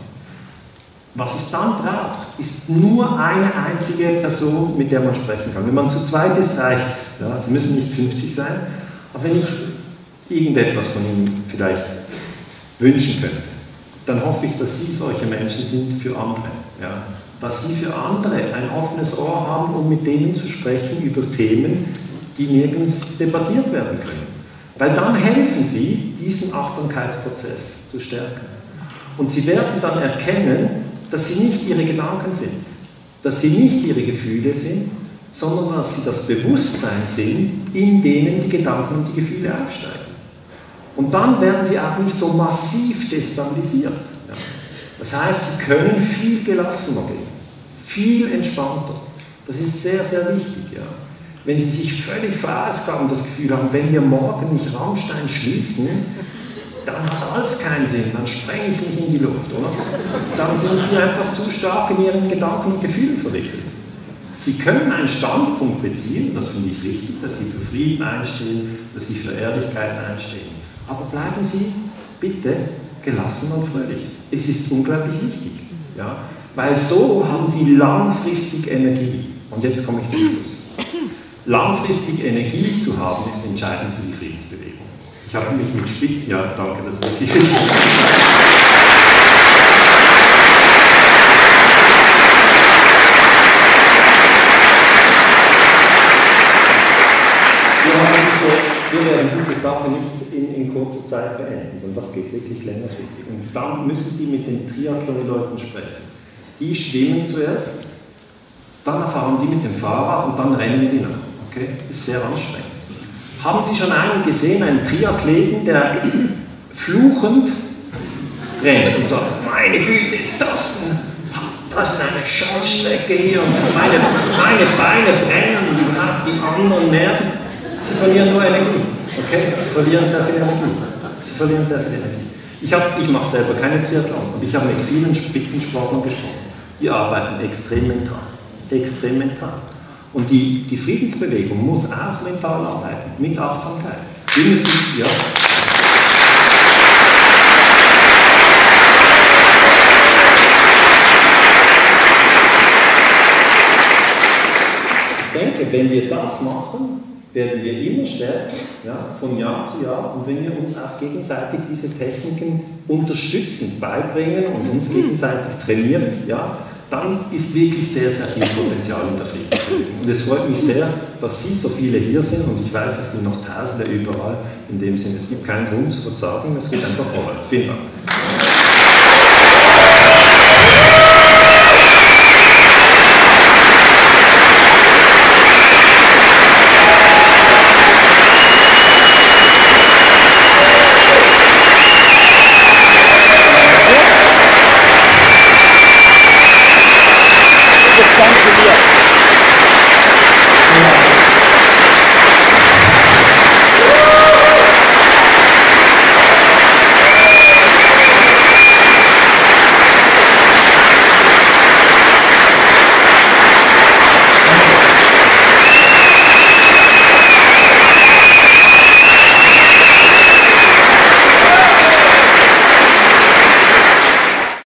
Was es dann braucht, ist nur eine einzige Person, mit der man sprechen kann. Wenn man zu zweit ist, reicht es. Ja, Sie müssen nicht 50 sein, aber wenn ich irgendetwas von Ihnen vielleicht wünschen könnte, dann hoffe ich, dass Sie solche Menschen sind für andere. Ja? Dass Sie für andere ein offenes Ohr haben, um mit denen zu sprechen über Themen, die nirgends debattiert werden können. Weil dann helfen Sie, diesen Achtsamkeitsprozess zu stärken. Und Sie werden dann erkennen, dass Sie nicht Ihre Gedanken sind, dass Sie nicht Ihre Gefühle sind, sondern dass Sie das Bewusstsein sind, in denen die Gedanken und die Gefühle aufsteigen. Und dann werden Sie auch nicht so massiv destabilisiert. Ja. Das heißt, Sie können viel gelassener gehen, viel entspannter. Das ist sehr, sehr wichtig. Ja. Wenn Sie sich völlig verausgaben, das Gefühl haben, wenn wir morgen nicht Rammstein schließen, dann hat alles keinen Sinn, dann sprenge ich mich in die Luft, oder? Dann sind Sie einfach zu stark in Ihren Gedanken und Gefühlen verwickelt. Sie können einen Standpunkt beziehen, das finde ich wichtig, dass Sie für Frieden einstehen, dass Sie für Ehrlichkeit einstehen. Aber bleiben Sie bitte gelassen und fröhlich. Es ist unglaublich wichtig, ja? Weil so haben Sie langfristig Energie. Und jetzt komme ich zum Schluss. Langfristig Energie zu haben, ist entscheidend für die Friedensbewegung. Ich habe mich mit Spitzen, ja, danke, das ist wirklich wichtig. Wir werden diese Sache nicht in kurzer Zeit beenden, sondern das geht wirklich längerfristig. Und dann müssen Sie mit den Triathlon-Leuten sprechen. Die schwimmen zuerst, dann fahren die mit dem Fahrrad und dann rennen die nach. Okay? Ist sehr anstrengend. Haben Sie schon einen gesehen, einen Triathleten, der fluchend rennt und sagt, meine Güte, ist das ist eine Scheißstrecke hier und meine Beine brennen und die anderen nerven. Sie verlieren nur Energie. Okay? Sie verlieren sehr viel Energie. Sie verlieren sehr viel Energie. Ich mache selber keine Triathlons, aber ich habe mit vielen Spitzensportlern gesprochen. Die arbeiten extrem mental. Extrem mental. Und die Friedensbewegung muss auch mental arbeiten, mit Achtsamkeit. Wir müssen, ja. Ich denke, wenn wir das machen, werden wir immer stärker, ja, von Jahr zu Jahr. Und wenn wir uns auch gegenseitig diese Techniken unterstützend beibringen und uns gegenseitig trainieren, ja, dann ist wirklich sehr, sehr viel Potenzial in der Friedensbewegung. Und es freut mich sehr, dass Sie so viele hier sind und ich weiß, es sind noch Tausende überall. In dem Sinne, es gibt keinen Grund zu verzagen, es geht einfach vorwärts. Vielen Dank.